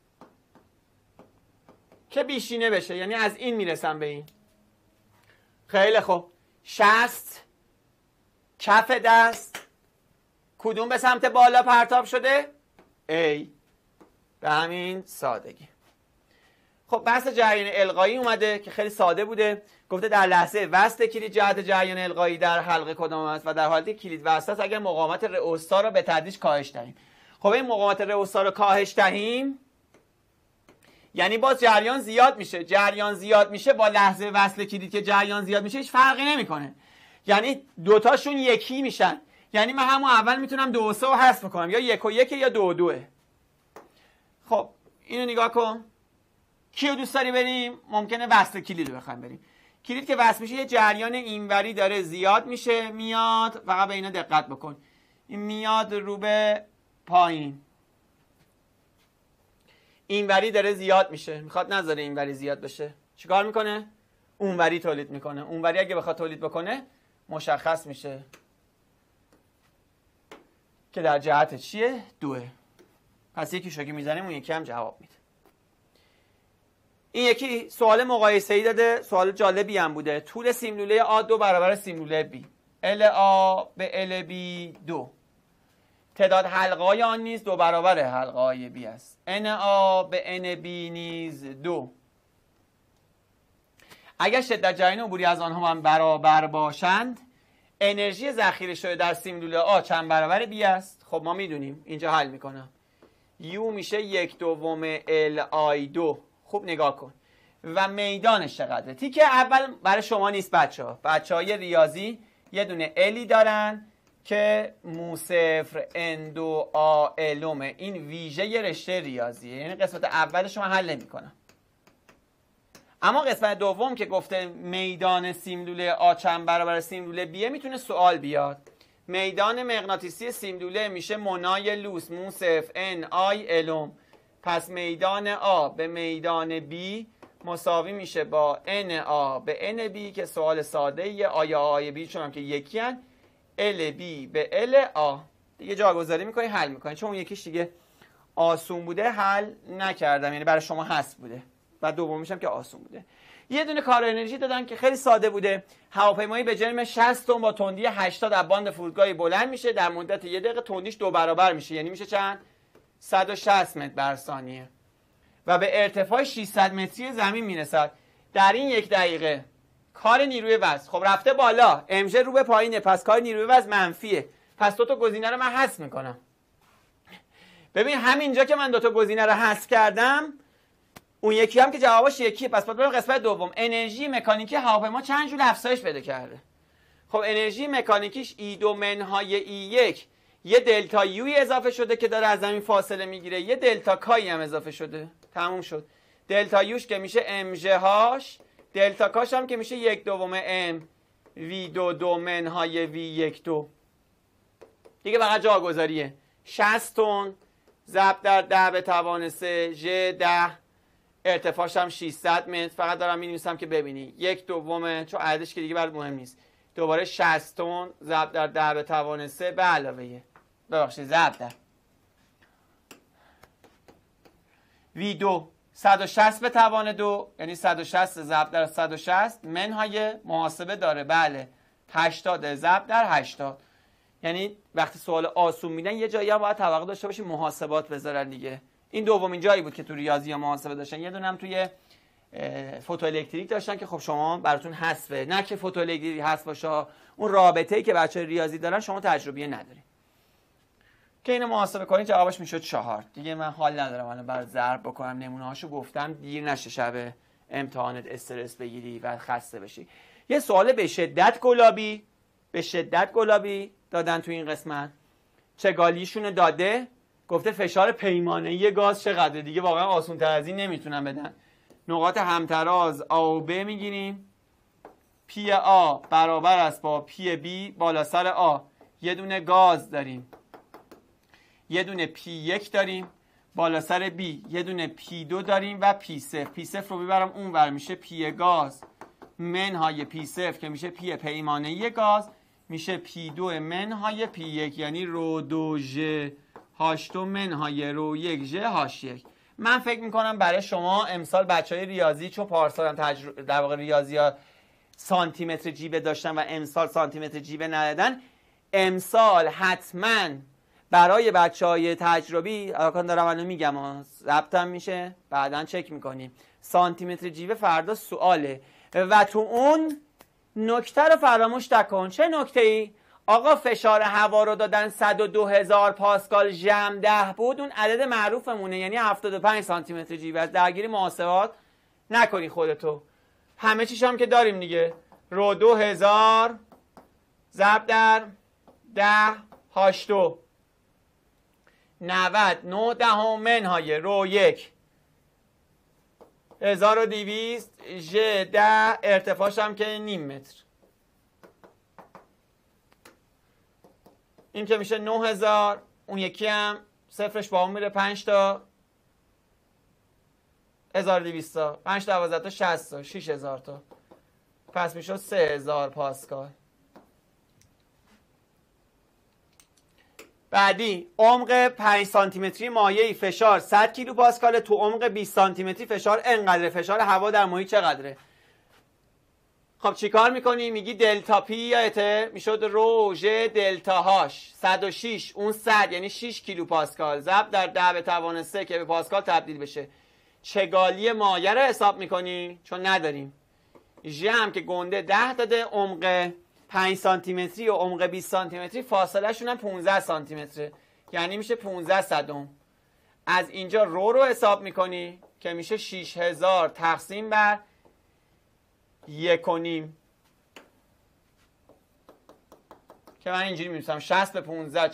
که بیشینه بشه، یعنی از این میرسم به این. خیلی خوب. 60 کف دست کدوم به سمت بالا پرتاب شده؟ A. به همین سادگی. خب بحث جریان القایی اومده که خیلی ساده بوده. گفته در لحظه وصل کلید جهت جریان القایی در حلقه کدام است و در حالتی کلید وصل است اگر مقاومت رئوستا را به تدریج کاهش دهیم. خب این مقاومت رئوستا رو کاهش دهیم یعنی باز جریان زیاد میشه. جریان زیاد میشه با لحظه وصل کلید که جریان زیاد میشه هیچ فرقی نمیکنه، یعنی دوتاشون یکی میشن. یعنی من همون اول میتونم 2 و 3 رو حذف کنم، یا 1 و 1 یا 2 و 2. خب اینو نگاه کن. کیو دوست داری بریم؟ ممکنه وصل کلید رو بخوایم بریم. کلید که وصل میشه یه جریان اینوری داره زیاد میشه میاد، فقط به اینا دقت بکن. این میاد رو به پایین، اینوری داره زیاد میشه، میخواد نذاره اینوری زیاد بشه. چیکار میکنه؟ اونوری تولید میکنه. اونوری اگه بخواد تولید بکنه مشخص میشه که در جهت چیه؟ 2. پس یکی شاکی میزنیم اون یکی هم جواب میده. این یکی سوال مقایسه‌ای داده، سوال جالبی هم بوده. طول سیم لوله A 2 برابر سیم لوله B. LA به LB 2. تعداد حلقه‌های آن نیز 2 برابر حلقه‌های B است. NA به NB نیز 2. اگر شدت جریان عبوری از آنها هم برابر باشند انرژی ذخیره شده در سیم لوله A چند برابر B است؟ خب ما میدونیم، اینجا حل میکنم. U میشه 1/2 LI2. خوب نگاه کن. و میدانش چقدره؟ تیکه اول برای شما نیست بچه‌های ریاضی یه دونه الی دارن که مو0 N2 A این ویژه یه رشته ریاضیه، یعنی قسمت اولش من حل نمی‌کنم. اما قسمت دوم که گفته میدان سیم لوله A چند برابر سیم لوله B میتونه سوال بیاد. میدان مغناطیسی سیم لوله میشه منای لوس مو0 N I الوم. پس میدان A به میدان B مساوی میشه با NA به NB که سوال ساده یه آیا آی بی چون هم که یکی هن LB به LA دیگه جاگذاری میکنی حل میکنی. چون اون یکیش دیگه آسون بوده حل نکردم، یعنی برای شما هست بوده و دومیش هم که آسون بوده. یه دونه کار انرژی دادن که خیلی ساده بوده. هواپیمایی به جرم 60 تن با تندی 80 از باند فرودگاهی بلند میشه، در مدت 1 دقیقه تندیش 2 برابر میشه، یعنی میشه چند؟ 160 متر بر ثانیه و به ارتفاع 600 متری زمین میرسد. در این 1 دقیقه کار نیروی وزن خب رفته بالا، ام رو به پایینه، پس کار نیروی وزن منفیه. پس دو تا گزینه رو من حذف میکنم. ببین همینجا که من 2 تا گزینه رو حذف کردم، اون یکی هم که جوابش یکیه، پس باید بریم قسمت دوم. انرژی مکانیکی هواپیما چند جور افزایش پیدا کرده؟ خب انرژی مکانیکیش E2 منهای E1 یه دلتا یوی اضافه شده که داره از زمین فاصله میگیره، یه دلتا کایی هم اضافه شده. تموم شد. دلتا یوش که میشه ام جی هاش، دلتا کاش هم که میشه 1/2 ام وی 2 منهای وی 1/2. دیگه فقط جاگذاریه. 60 تن ضرب در 10 به توان 3 ژ 10 ارتفاعش هم 600 متر. فقط دارم می‌نویسم که ببینی 1/2 چون عددش که دیگه برات مهم نیست. دوباره 60 تن ضرب در 10 به توان 3 به علاوه ضرب در V2 160 به توان 2 یعنی 160 ضرب در 160 منهای محاسبه داره بله 80 ضرب در 80. یعنی وقتی سوال آسون میدن یه جایی هم باید توقع داشته باشی محاسبات بذارن دیگه. این دومین جایی بود که تو ریاضی یا محاسبه داشتن. یه دونه هم توی فوتوالکتریک داشتن که خب شما براتون حذفه، نه که فوتوالکتریک حذف باشه، اون رابطه‌ای که بچه‌های ریاضی دارن شما تجربیه نداری. که اینو محاسبه کنید جوابش میشد 4. دیگه من حال ندارم الان برای ضرب بکنم، نمونه‌هاشو گفتم دیر نشه شب امتحانت استرس بگیری و خسته بشی. یه سوال به شدت گلابی دادن تو این قسمت. چگالیشون داده، گفته فشار پیمانه‌ای گاز چقدره. دیگه واقعا آسان‌تر از این نمیتونن بدن. نقاط همتراز آ و ب میگیریم. پی آ برابر است با پی بی بالا سر آ. یه دونه گاز داریم، یه دونه پی 1 داریم بالا سر بی، یه دونه پی 2 داریم و پی 0. پی 0 رو ببرم اون ور میشه پی گاز منهای پی 0 که میشه پی پیمانه‌ای گاز، میشه پی 2 منهای پی 1 یعنی رو 2 ژ هاش 2 منهای رو 1 ژ هاش 1. من فکر میکنم برای شما امسال بچهای ریاضی چون پارسال هم در واقع ریاضی‌ها سانتی متر جیبه داشتن و امسال سانتی متر جیبه ندادن، امسال حتما برای بچهای تجربی الان دارم الان میگم ضبطم میشه بعداً چک میکنیم، سانتی متر جیبه فردا سواله و تو اون نکته رو فراموش نکن. چه نکته‌ای؟ آقا فشار هوا رو دادن 102,000 پاسکال ژم 10 بود، اون عدد معروفمونه یعنی 75 سانتی متر جیوه. از درگیری محاسبات نکنی خودتو. همه چیش هم که داریم دیگه. رو 2000 ضرب در 10 هاش 2 99 دهم منهای رو 1 1200 ژ 10 ارتفاعش هم که نیم متر. این که میشه 9000. اون یکی هم صفرش با اون میره 5 تا 1200 تا 5 تا 12 تا 60 تا 6000 تا پس میشه 3000 پاسکال. بعدی عمق 5 سانتی متری مایعی فشار 100 کیلو پاسکال، تو عمق 20 سانتی متری فشار انقدره. فشار هوا در محیط چقدره؟ خب چیکار میکنی؟ میگی دلتا پی یادته میشد رو ژ دلتا هاش 106 اون 100 یعنی 6 کیلو پاسکال ضرب در 10 به توان 3 که به پاسکال تبدیل بشه. چگالی مایع رو حساب میکنی چون نداریم. ژ هم که گنده 10 داده، عمق 5 سانتی متری و عمق 20 سانتی متری فاصله شون هم 15 سانتی متره یعنی میشه 15 صدم. از اینجا رو حساب میکنی که میشه 6000 تقسیم بر 1.5 که من اینجوری می‌نویسم 60 به 15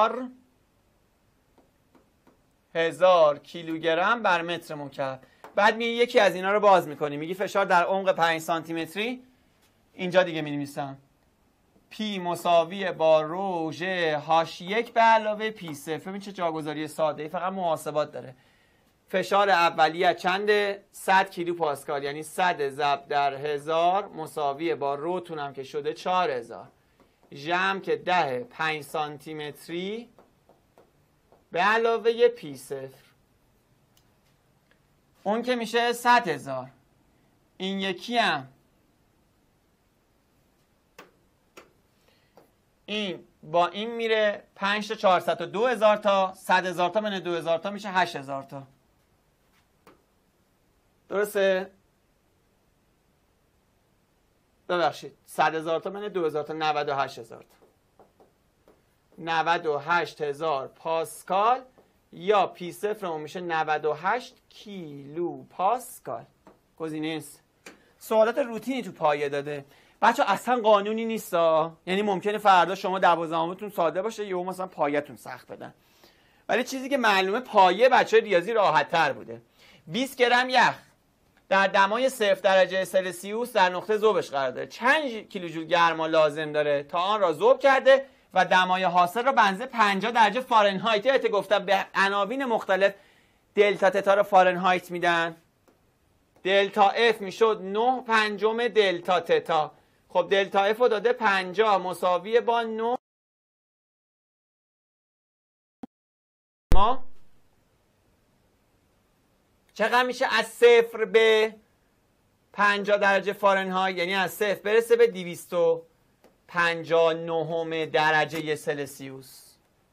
4000 کیلوگرم بر متر مکعب. بعد میگی یکی از اینا رو باز میکنی، میگی فشار در عمق 5 سانتی متری. اینجا دیگه می‌نویسم پی مساوی با رو ژ هاش 1 به علاوه پی 0. ببین چه جاگذاری ساده ای، فقط محاسبات داره. فشار اولیه چنده؟ 100 کیلو پاسکال، یعنی 100 ضرب در 1000 مساویه با روتون هم که شده 4000. ژم که 10 5 سانتی متری به علاوه پی صفر، اون که میشه 100,000. این یکی هم این با این میره 5 تا 400 تا 2000 تا 100,000 تا من 2000 تا میشه 8000 تا. درسته؟ ببخشید 100,000 تا من 2000 تا 98,000 تا 98,000 پاسکال یا پی صفرمون میشه 98 کیلو پاسکال. گزینه است. سوالات روتینی تو پایه داده. بچه اصلا قانونی نیست یعنی ممکنه فردا شما 12متون ساده باشه یا مثلا پایه‌تون سخت بدن، ولی چیزی که معلومه پایه بچه‌های ریاضی راحت تر بوده. 20 گرم یخ در دمای 0 درجه سلسیوس در نقطه ذوبش قرار داره. چند کیلوجول گرما لازم داره تا آن را ذوب کرده و دمای حاصل را به اندازه 50 درجه فارنهایت. گفتم به عناوین مختلف دلتا تتا رو فارنهایت میدن. دلتا اف میشد 9 پنجم دلتا تتا. خب دلتا اف رو داده 50 مساویه با 9 ما چقدر میشه از 0 به 50 درجه فارنهایت، یعنی از 0 برسه به 259 درجه سلسیوس.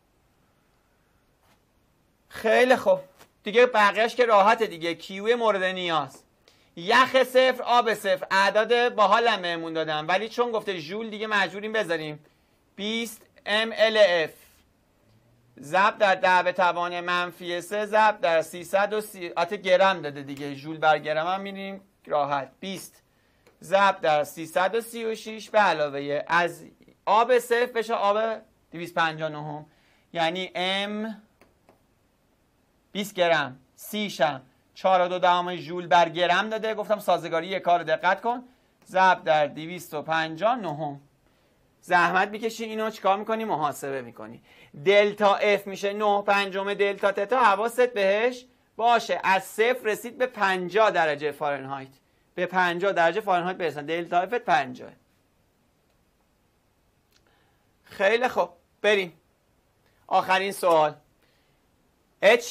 خیلی خوب دیگه بقیهش که راحته دیگه. کیو مورد نیاز، یخ 0 آب 0 اعداد باحالم بهمون دادم، ولی چون گفته ژول دیگه مجبوریم بذاریم 20 mLf ضرب در 10 به توان منفی 3 ضرب در 330 گرم داده دیگه، ژول بر گرم هم میریم راحت. 20 ضرب در 336 به علاوه از آب 0 بشه آب 259، یعنی m 20 گرم 30 شم 4.2 ژول بر گرم داده. گفتم سازگاری یک کار دقت کن. ضرب در 259. زحمت میکشی اینو چیکار میکنی؟ محاسبه میکنی. دلتا اف میشه 9 پنجم دلتا تتا. حواست بهش باشه از 0 رسید به 50 درجه فارنهایت، به 50 درجه فارنهایت برسن. دلتا اف 50. خیلی خوب بریم آخرین سوال. H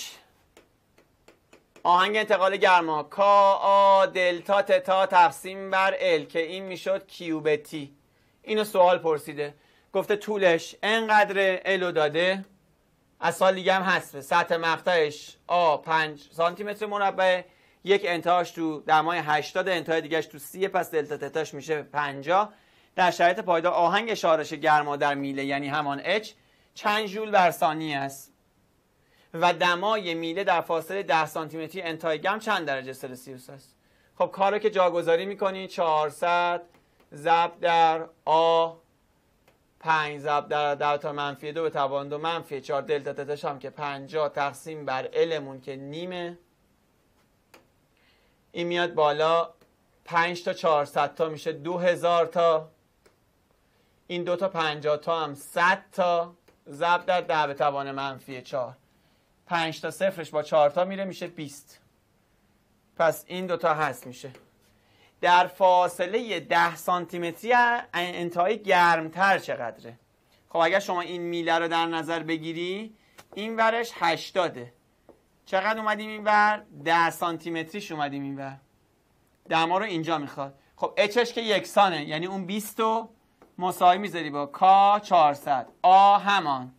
آهنگ انتقال گرما کا آ دلتا تتا تقسیم بر ال که این میشد کیو به تی. اینو سوال پرسیده، گفته طولش انقدر الو داده، از سال دیگه هم هست، سطح مقطعش آ 5 سانتی متر مربع، یک انتهاش تو دمای 80، انتهای دیگهش تو 30، پس دلتا تتاش میشه 50. در شرایط پایدار آهنگ شارش گرما در میله یعنی همان H چند ژول بر ثانیه است و دمای میله در فاصله 10 سانتی متری انتهای گرم چند درجه سلسیوس است. خب کارو که جاگذاری میکنی 400 ضرب در آ 5 ضرب در 10 تا منفی 2 به توان 2 منفی 4 دلتا تتاش هم که 50 تقسیم بر المون که نیمه، این میاد بالا 5 تا 400 تا میشه 2000 تا، این 2 تا 50 تا هم 100 تا ضرب در 10 به توان منفی 4. 5 تا صفرش با 4 تا میره میشه 20. پس این دوتا هست میشه. در فاصله 10 سانتی متری انتهای گرمتر چقدره؟ خب اگر شما این میله رو در نظر بگیری این ورش 80، چقدر اومدیم این ور؟ 10 سانتی متریش اومدیم این ور. دما رو اینجا میخواد. خب اچش که یکسانه یعنی اون 20 رو مساوی میذاری با کا 400 آ همان.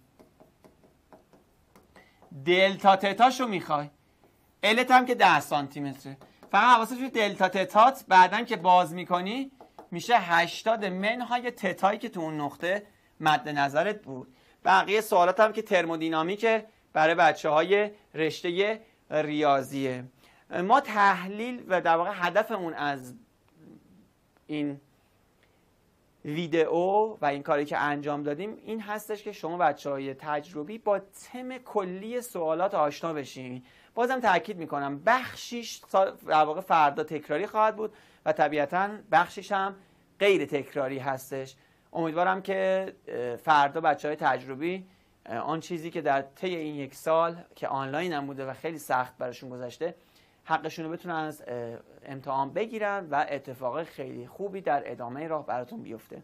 دلتا تتاشو میخوای، الت هم که 10 سانتی متره. فقط حواست باشه دلتا تتات بعدن که باز میکنی میشه 80 منهای تتایی که تو اون نقطه مد نظرت بود. بقیه سوالات هم که ترمودینامیکه برای بچه های رشته ریاضیه. ما تحلیل و در واقع هدفمون از این ویدئو و این کاری که انجام دادیم این هستش که شما بچه‌های تجربی با تم کلی سوالات آشنا بشین. بازم تاکید میکنم بخشیش در واقع فردا تکراری خواهد بود و طبیعتاً بخشیش هم غیر تکراری هستش. امیدوارم که فردا بچه‌های تجربی آن چیزی که در طی این 1 سال که آنلاین هم بوده و خیلی سخت براشون گذشته، حقشون رو بتونن از امتحان بگیرن و اتفاق خیلی خوبی در ادامه راه براتون بیفته.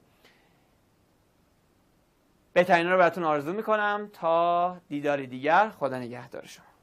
بهترین رو براتون آرزو میکنم. تا دیداری دیگر، خدا نگهدار شما.